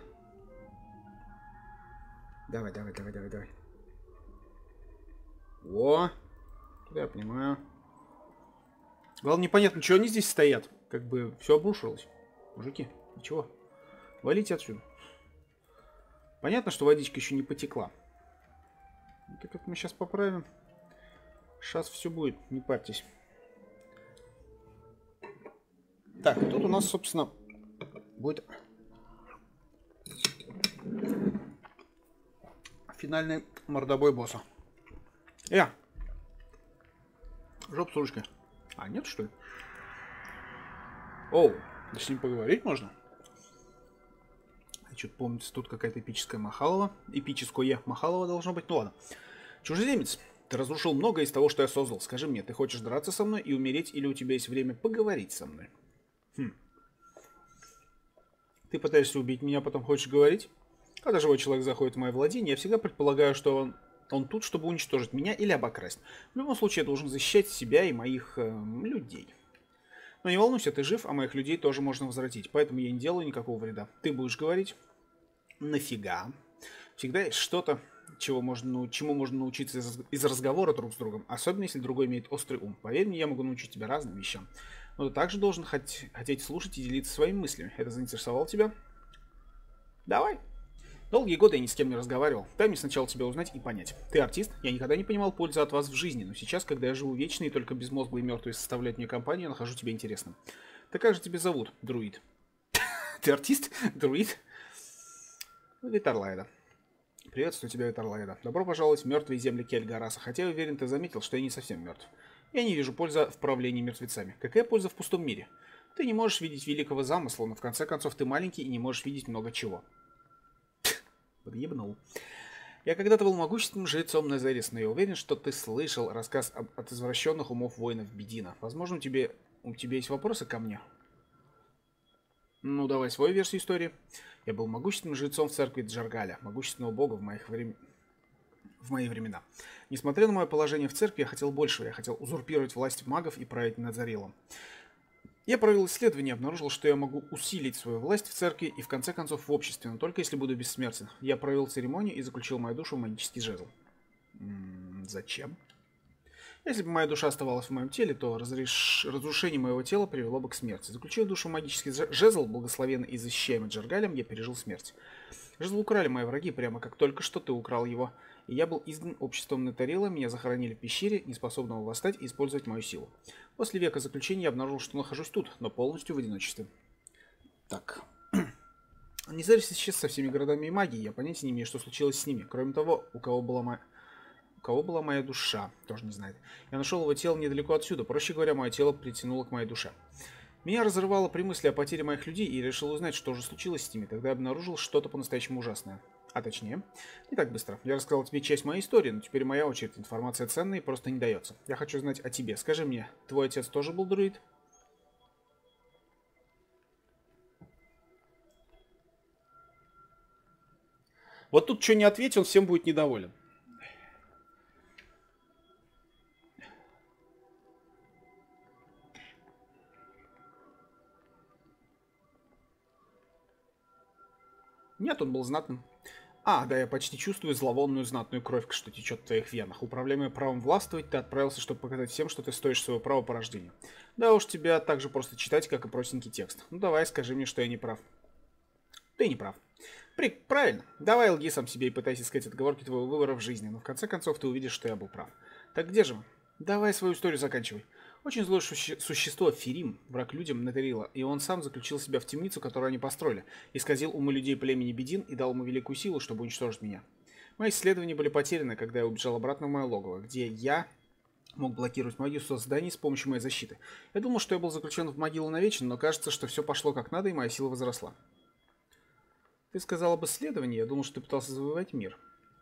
Давай, давай, давай, давай, давай. О, я понимаю. Главное, непонятно, что они здесь стоят. Как бы все обрушилось. Мужики, ничего. Валите отсюда. Понятно, что водичка еще не потекла. Так как мы сейчас поправим. Сейчас все будет, не парьтесь. Так, тут у нас, собственно, будет финальный мордобой босса. Э! Жоп с ручкой. А, нет, что ли? Оу, да с ним поговорить можно? Я что-то помнится, тут какая-то эпическая Махалова. Эпическое Махалова должно быть. Ну ладно. Чужеземец, ты разрушил многое из того, что я создал. Скажи мне, ты хочешь драться со мной и умереть, или у тебя есть время поговорить со мной? Хм. Ты пытаешься убить меня, потом хочешь говорить? Когда живой человек заходит в мое владение, я всегда предполагаю, что он, он тут, чтобы уничтожить меня или обокрасть. В любом случае, я должен защищать себя и моих э, людей. Но не волнуйся, ты жив, а моих людей тоже можно возвратить. Поэтому я не делаю никакого вреда. Ты будешь говорить? Нафига? Всегда есть что-то, чего можно, чему можно научиться из, из разговора друг с другом. Особенно, если другой имеет острый ум. Поверь мне, я могу научить тебя разным вещам. Но ты также должен хот- хотеть слушать и делиться своими мыслями. Это заинтересовало тебя? Давай. Долгие годы я ни с кем не разговаривал. Дай мне сначала тебя узнать и понять. Ты артист? Я никогда не понимал пользы от вас в жизни, но сейчас, когда я живу вечно и только безмозглые мертвые составляют мне компанию, я нахожу тебя интересным. Так как же тебя зовут, друид? Ты артист? Друид? Витарлайда. Приветствую тебя, Витарлайда. Добро пожаловать в мертвые земли Кельгараса. Хотя я уверен, ты заметил, что я не совсем мертв. Я не вижу пользы в правлении мертвецами. Какая польза в пустом мире? Ты не можешь видеть великого замысла, но в конце концов ты маленький и не можешь видеть много чего. Подъебнул. Я когда-то был могущественным жрецом Незерис, но я уверен, что ты слышал рассказ об, от извращенных умов воинов Бедина. Возможно, у тебя, у тебя есть вопросы ко мне? Ну, давай свою версию истории. Я был могущественным жрецом в церкви Джаргаля, могущественного бога в моих врем... в мои времена. Несмотря на мое положение в церкви, я хотел большего. Я хотел узурпировать власть магов и править Назарилом. Я провел исследование и обнаружил, что я могу усилить свою власть в церкви и в конце концов в обществе, но только если буду бессмертен. Я провел церемонию и заключил мою душу в магический жезл. М-м, зачем? Если бы моя душа оставалась в моем теле, то разреш... разрушение моего тела привело бы к смерти. Заключив душу в магический жезл, благословенный и защищаемый Джаргалем, я пережил смерть. Жезл украли мои враги, прямо как только что ты украл его. И я был изгнан обществом Нетарила, меня захоронили в пещере, неспособного восстать и использовать мою силу. После века заключения я обнаружил, что нахожусь тут, но полностью в одиночестве. Так. Незерис исчез со всеми городами и магией, я понятия не имею, что случилось с ними. Кроме того, у кого была моя... У кого была моя душа? Тоже не знает. Я нашел его тело недалеко отсюда. Проще говоря, мое тело притянуло к моей душе. Меня разрывало при мысли о потере моих людей, и решил узнать, что же случилось с ними. Тогда я обнаружил что-то по-настоящему ужасное. А точнее, не так быстро. Я рассказал тебе часть моей истории, но теперь моя очередь. Информация ценная и просто не дается. Я хочу знать о тебе. Скажи мне, твой отец тоже был друид? Вот тут что не ответить, он всем будет недоволен. Нет, он был знатным. А, да, я почти чувствую зловонную знатную кровь, что течет в твоих венах. Управляемый правом властвовать, ты отправился, чтобы показать всем, что ты стоишь своего права по рождению. Да уж, тебя так же просто читать, как и простенький текст. Ну давай, скажи мне, что я не прав. Ты не прав. При... Правильно. Давай лги сам себе и пытайся искать отговорки твоего выбора в жизни, но в конце концов ты увидишь, что я был прав. Так где же мы? Давай свою историю заканчивай. Очень злое суще... существо Ферим, враг людям Нетарила, и он сам заключил себя в темницу, которую они построили, исказил умы людей племени Бедин и дал ему великую силу, чтобы уничтожить меня. Мои исследования были потеряны, когда я убежал обратно в мое логово, где я мог блокировать магию созданий с помощью моей защиты. Я думал, что я был заключен в могилу навечно, но кажется, что все пошло как надо, и моя сила возросла. Ты сказал об исследовании, я думал, что ты пытался завоевать мир.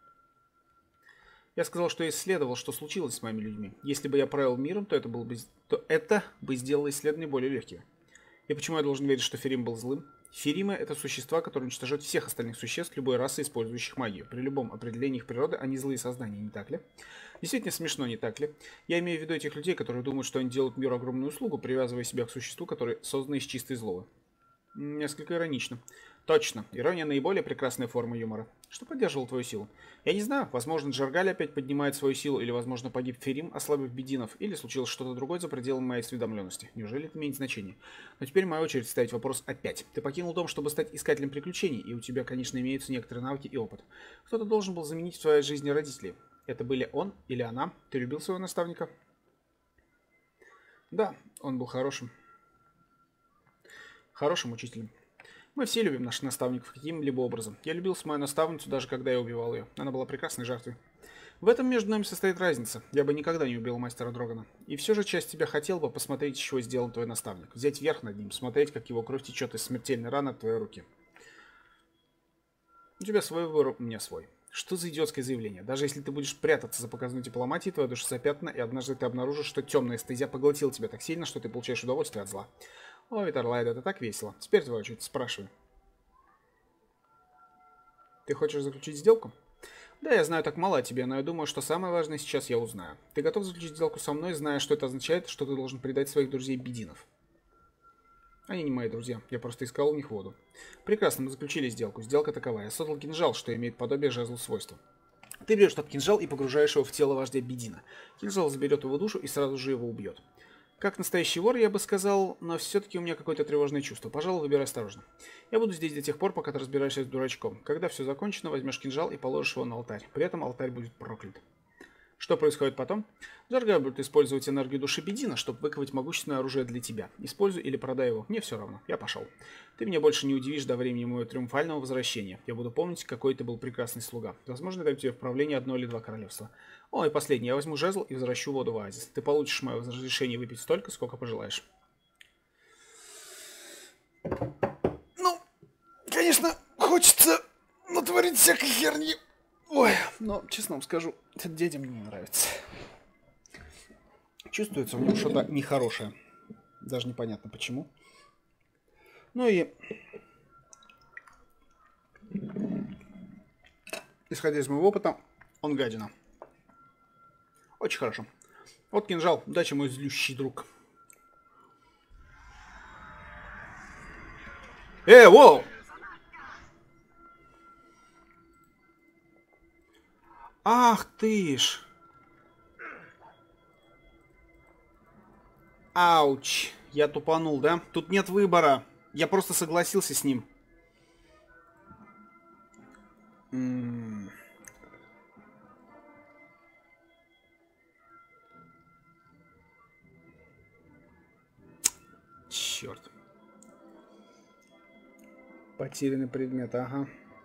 Я сказал, что я исследовал, что случилось с моими людьми. Если бы я правил миром, то это, было бы, то это бы сделало исследования более легкими. И почему я должен верить, что Ферим был злым? Феримы — это существа, которые уничтожают всех остальных существ любой расы, использующих магию. При любом определении их природы они злые создания, не так ли? Действительно смешно, не так ли? Я имею в виду этих людей, которые думают, что они делают миру огромную услугу, привязывая себя к существу, которое создано из чистой злобы. Несколько иронично. Точно. Ирония — наиболее прекрасная форма юмора. Что поддерживало твою силу? Я не знаю. Возможно, Джаргаль опять поднимает свою силу, или, возможно, погиб Ферим, ослабив Бединов, или случилось что-то другое за пределами моей осведомленности. Неужели это имеет значение? Но теперь моя очередь ставить вопрос опять. Ты покинул дом, чтобы стать искателем приключений, и у тебя, конечно, имеются некоторые навыки и опыт. Кто-то должен был заменить в твоей жизни родителей. Это были он или она? Ты любил своего наставника? Да, он был хорошим. Хорошим учителем. Мы все любим наших наставников каким-либо образом. Я любил мою наставницу, даже когда я убивал ее. Она была прекрасной жертвой. В этом между нами состоит разница. Я бы никогда не убил мастера Дрогана. И все же часть тебя хотел бы посмотреть, из чего сделан твой наставник. Взять верх над ним, смотреть, как его кровь течет из смертельной раны от твоей руки. У тебя свой выбор, у меня свой. Что за идиотское заявление? Даже если ты будешь прятаться за показной дипломатией, твоя душа запятнана, и однажды ты обнаружишь, что темная эстезия поглотила тебя так сильно, что ты получаешь удовольствие от зла. О, Витарлайд, это так весело. Теперь твоя очередь, спрашивай. Ты хочешь заключить сделку? Да, я знаю так мало о тебе, но я думаю, что самое важное сейчас я узнаю. Ты готов заключить сделку со мной, зная, что это означает, что ты должен предать своих друзей Бединов? Они не мои друзья, я просто искал у них воду. Прекрасно, мы заключили сделку. Сделка такова. Я создал кинжал, что имеет подобие жезлу свойства. Ты берешь этот кинжал и погружаешь его в тело вождя Бедина. Кинжал заберет его душу и сразу же его убьет. Как настоящий вор, я бы сказал, но все-таки у меня какое-то тревожное чувство. Пожалуй, выбирай осторожно. Я буду здесь до тех пор, пока ты разбираешься с дурачком. Когда все закончено, возьмешь кинжал и положишь его на алтарь. При этом алтарь будет проклят. Что происходит потом? Джаргаль будет использовать энергию души Бедина, чтобы выковать могущественное оружие для тебя. Используй или продай его. Мне все равно. Я пошел. Ты меня больше не удивишь до времени моего триумфального возвращения. Я буду помнить, какой ты был прекрасный слуга. Возможно, дам тебе в правление одно или два королевства. О, и последнее. Я возьму жезл и возвращу воду в оазис. Ты получишь мое разрешение выпить столько, сколько пожелаешь. Ну, конечно, хочется натворить всякой херни. Ой, но, честно вам скажу, этот дядя мне не нравится. Чувствуется в нем что-то нехорошее. Даже непонятно почему. Ну и... исходя из моего опыта, он гадина. Очень хорошо. Вот кинжал. Удачи, мой злющий друг. Эй, воу! Ах ты ж! Ауч! Я тупанул, да? Тут нет выбора. Я просто согласился с ним. М-м-м. Черт. Потерянный предмет, ага.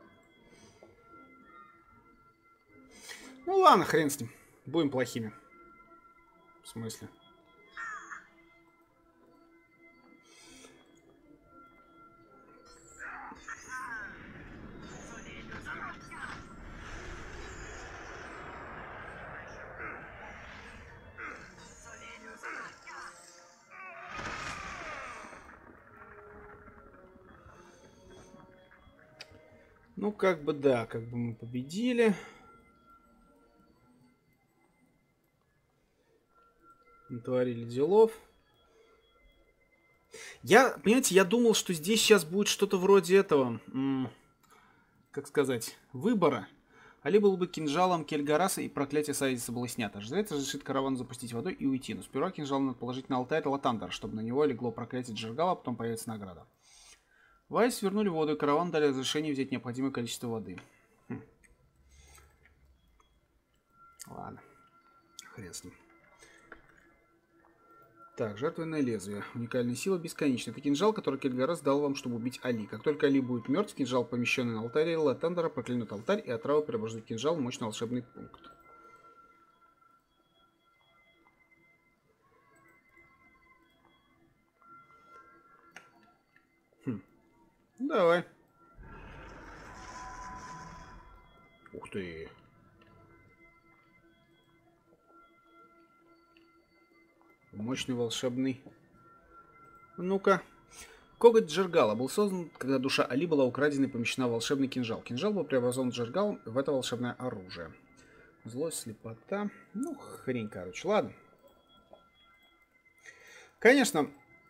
Ну ладно, хрен с ним. Будем плохими. В смысле? Ну, как бы да, как бы мы победили. Натворили делов. Я, понимаете, я думал, что здесь сейчас будет что-то вроде этого, как сказать, выбора. Али был бы кинжалом Кельгараса, и проклятие Сайдиса было снято. Жрец разрешит караван запустить водой и уйти. Но сперва кинжал надо положить на алтарь Латандара, чтобы на него легло проклятие Джергала, а потом появится награда. Вайс вернули воду, и караван дали разрешение взять необходимое количество воды. Хм. Ладно. Хрен с ним. Так, жертвенное лезвие. Уникальная сила бесконечна. Это кинжал, который Кельгарас дал вам, чтобы убить Али. Как только Али будет мертв, кинжал, помещенный на алтаре Латандара, проклянет алтарь, и отрава преобразует кинжал в мощный волшебный пункт. Хм. Давай. Ух ты. Мощный волшебный. Ну-ка. Коготь Джергала был создан, когда душа Али была украдена и помещена в волшебный кинжал. Кинжал был преобразован Джергалом в это волшебное оружие. Злость, слепота. Ну, хрень, короче. Ладно. Конечно,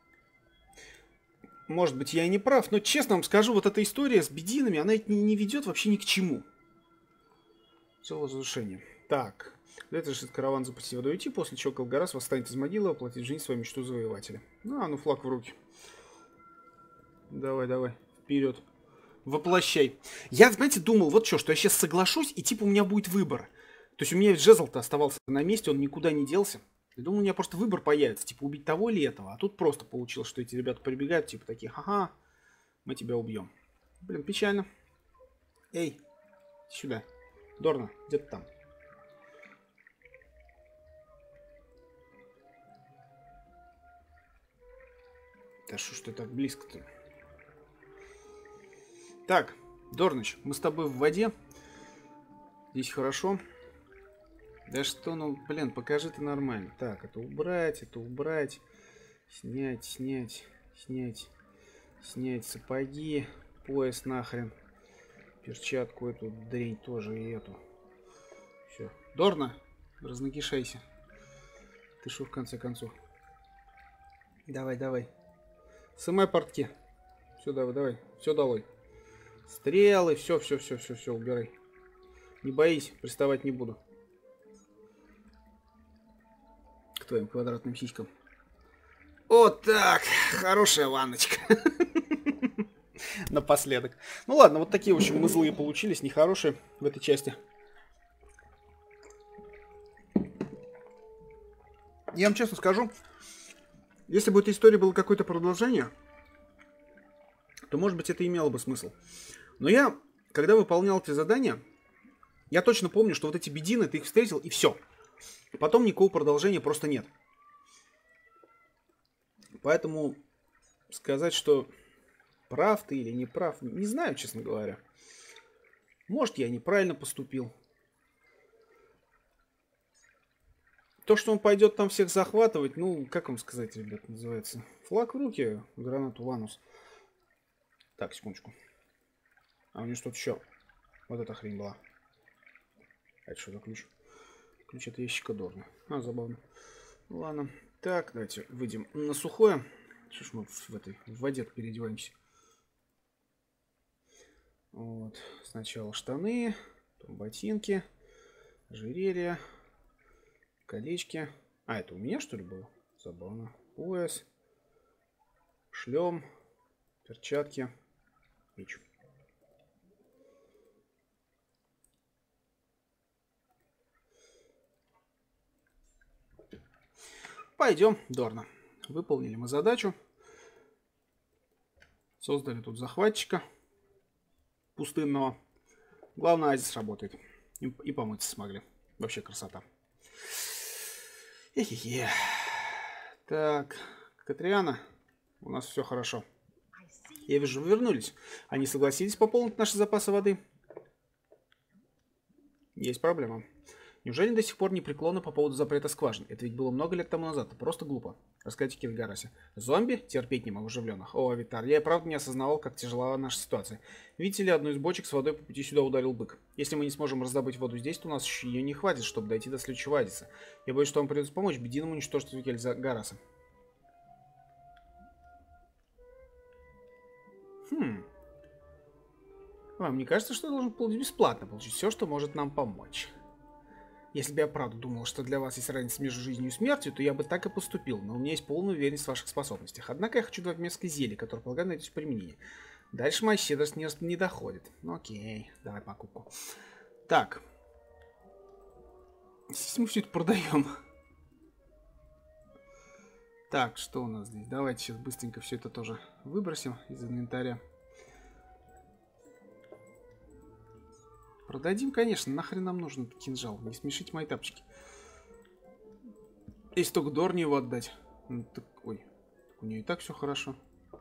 может быть, я и не прав, но честно вам скажу, вот эта история с бединами, она не, не ведет вообще ни к чему. Все возвышение. Так. Для этого решит караван запустить водой уйти, после чего Кельгарас восстанет из могилы и воплотит в жизнь свою мечту завоевателя. Ну, а ну флаг в руки. Давай, давай, вперед. Воплощай. Я, знаете, думал, вот что, что я сейчас соглашусь, и типа у меня будет выбор. То есть у меня жезл-то оставался на месте, он никуда не делся. Я думал, у меня просто выбор появится, типа убить того или этого. А тут просто получилось, что эти ребята прибегают, типа такие, ха-ха, мы тебя убьем. Блин, печально. Эй, сюда. Дорна, где ты там? Да что ж ты так близко-то? Так, Дорныч, мы с тобой в воде. Здесь хорошо. Да что, ну, блин, покажи ты нормально. Так, это убрать, это убрать. Снять, снять, снять. Снять сапоги. Пояс нахрен. Перчатку эту дрень тоже и эту. Все. Дорна, разнакишайся. Ты шо в конце концов? Давай, давай. Сымай портки. Все, давай, давай. Все долой. Стрелы, все, все, все, все, все, убирай. Не боись, приставать не буду. К твоим квадратным сиськам. Вот так. Хорошая ванночка. Напоследок. Ну ладно, вот такие, в общем, мы злые получились, нехорошие в этой части. Я вам честно скажу, если бы этой истории было какое-то продолжение, то, может быть, это имело бы смысл. Но я, когда выполнял эти задания, я точно помню, что вот эти бедины, ты их встретил, и все. Потом никакого продолжения просто нет. Поэтому сказать, что прав ты или не прав. Не знаю, честно говоря. Может, я неправильно поступил. То, что он пойдет там всех захватывать, ну, как вам сказать, ребят, называется? Флаг в руки, гранату в анус. Так, секундочку. А у него что-то еще. Вот эта хрень была. А это что за ключ? Ключ от ящика Дорна. А, забавно. Ладно. Так, давайте выйдем на сухое. Что ж мы в этой в воде переодеваемся? Вот. Сначала штаны, потом ботинки, ожерелье, колечки. А, это у меня, что ли, было? Забавно. Пояс, шлем, перчатки, меч. Пойдем, Дорна. Выполнили мы задачу. Создали тут захватчика пустынного. Главное, Азис работает. И, и помыться смогли. Вообще красота. Эхе-хе. Так, Катриана, у нас все хорошо. Я вижу, вы вернулись. Они согласились пополнить наши запасы воды? Есть проблема. Неужели до сих пор непреклонны по поводу запрета скважин? Это ведь было много лет тому назад. Это просто глупо. Расскажите Кильгарасе. Зомби? Терпеть не могу оживленных. О, Витар, я и правда не осознавал, как тяжела наша ситуация. Видите ли, одну из бочек с водой по пути сюда ударил бык. Если мы не сможем раздобыть воду здесь, то у нас ее не хватит, чтобы дойти до следующего Азиса. Я боюсь, что вам придется помочь Бединам уничтожить Кильгараса. Хм. Вам не кажется, что я должен получить бесплатно, получить все, что может нам помочь? Если бы я правда думал, что для вас есть разница между жизнью и смертью, то я бы так и поступил, но у меня есть полная уверенность в ваших способностях. Однако я хочу дать мерзкое зелье, которое, полагаю, найдете применение. Дальше моя щедрость не, не доходит. Ну окей, давай покупку. Так. Здесь мы все это продаем. Так, что у нас здесь? Давайте сейчас быстренько все это тоже выбросим из инвентаря. Продадим, конечно. Нахрен нам нужен кинжал? Не смешите мои тапочки. Если только Дорне его отдать. Ну, так, ой, так у нее и так все хорошо.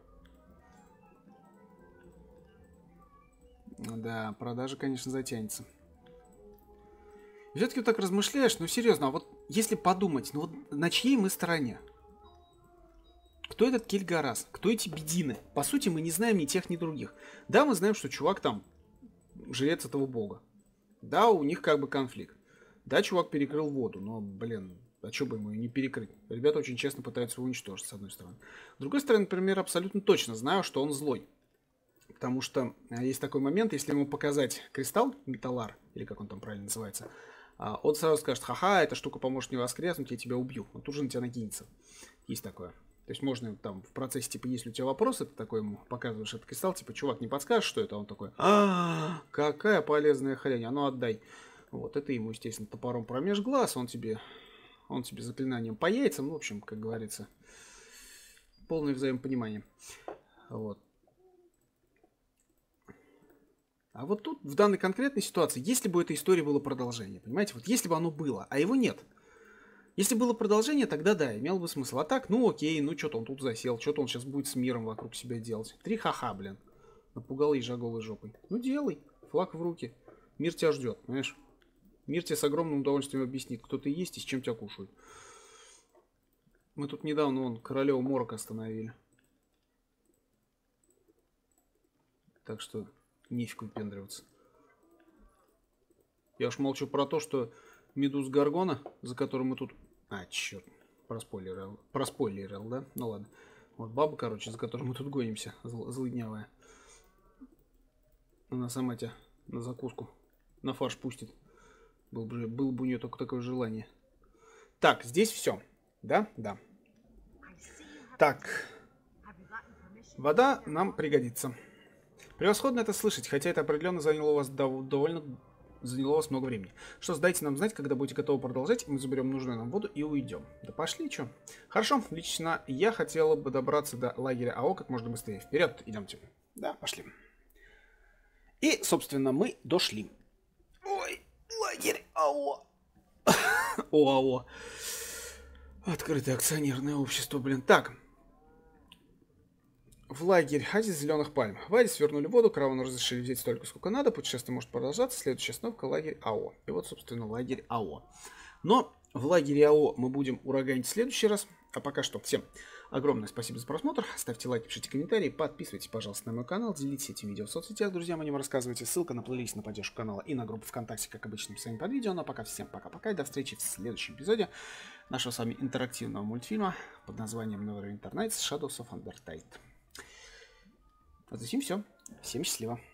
Да, продажа, конечно, затянется. Все-таки вот так размышляешь, ну серьезно, а вот если подумать, ну вот на чьей мы стороне? Кто этот Кильгарас? Кто эти Бедины? По сути, мы не знаем ни тех, ни других. Да, мы знаем, что чувак там жрец этого бога. Да, у них как бы конфликт. Да, чувак перекрыл воду, но, блин, а что бы ему не перекрыть? Ребята очень честно пытаются его уничтожить, с одной стороны. С другой стороны, например, абсолютно точно знаю, что он злой. Потому что есть такой момент, если ему показать кристалл, металлар, или как он там правильно называется, он сразу скажет: ха-ха, эта штука поможет мне воскреснуть, я тебя убью. Он тут же на тебя накинется. Есть такое. То есть можно там в процессе, типа, если у тебя вопросы, ты такой ему показываешь этот кристалл, типа, чувак, не подскажешь, что это? Он такой: а, какая полезная хрень, а ну отдай. Вот, это ему, естественно, топором промеж глаз, он тебе, он тебе заклинанием по яйцам, ну, в общем, как говорится, полное взаимопонимание. Вот. А вот тут, в данной конкретной ситуации, если бы у этой истории было продолжение, понимаете, вот если бы оно было, а его нет. Если было продолжение, тогда да, имел бы смысл. А так, ну окей, ну что-то он тут засел, что-то он сейчас будет с миром вокруг себя делать. Три ха-ха, блин. Напугал ежа голой жопой. Ну делай, флаг в руки. Мир тебя ждет, понимаешь? Мир тебе с огромным удовольствием объяснит, кто ты есть и с чем тебя кушают. Мы тут недавно, вон, королеву Морока остановили. Так что нефиг выпендриваться. Я уж молчу про то, что Медуз Гаргона, за которым мы тут... А, черт, проспойлерил, проспойлерил, да? Ну ладно. Вот баба, короче, за которой мы тут гонимся, зл злыднявая. Она сама тебя на закуску, на фарш пустит. Был бы, был бы у нее только такое желание. Так, здесь все. Да? Да. Так. Вода нам пригодится. Превосходно это слышать, хотя это определенно заняло у вас довольно... Заняло у вас много времени. Что ж, дайте нам знать, когда будете готовы продолжать, мы заберем нужную нам воду и уйдем. Да пошли, что? Хорошо, лично я хотела бы добраться до лагеря АО как можно быстрее. Вперед, идемте. Да, пошли. И, собственно, мы дошли. Ой, лагерь АО. ОАО. Открытое акционерное общество, блин. Так. в лагерь Азис Зеленых Пальм. В Азис свернули воду, каравану разрешили взять столько, сколько надо. Путешествие может продолжаться. Следующая остановка — лагерь АО. И вот, собственно, лагерь АО. Но в лагере АО мы будем ураганить в следующий раз. А пока что всем огромное спасибо за просмотр. Ставьте лайки, пишите комментарии, подписывайтесь, пожалуйста, на мой канал, делитесь этим видео в соцсетях, друзьям о нем рассказывайте. Ссылка на плейлист, на поддержку канала и на группу ВКонтакте, как обычно, в описании под видео. Ну а пока всем пока-пока и до встречи в следующем эпизоде нашего с вами интерактивного мультфильма под названием Neverwinter Nights Shadows of Undertale. Вот за всем все. Всем счастливо.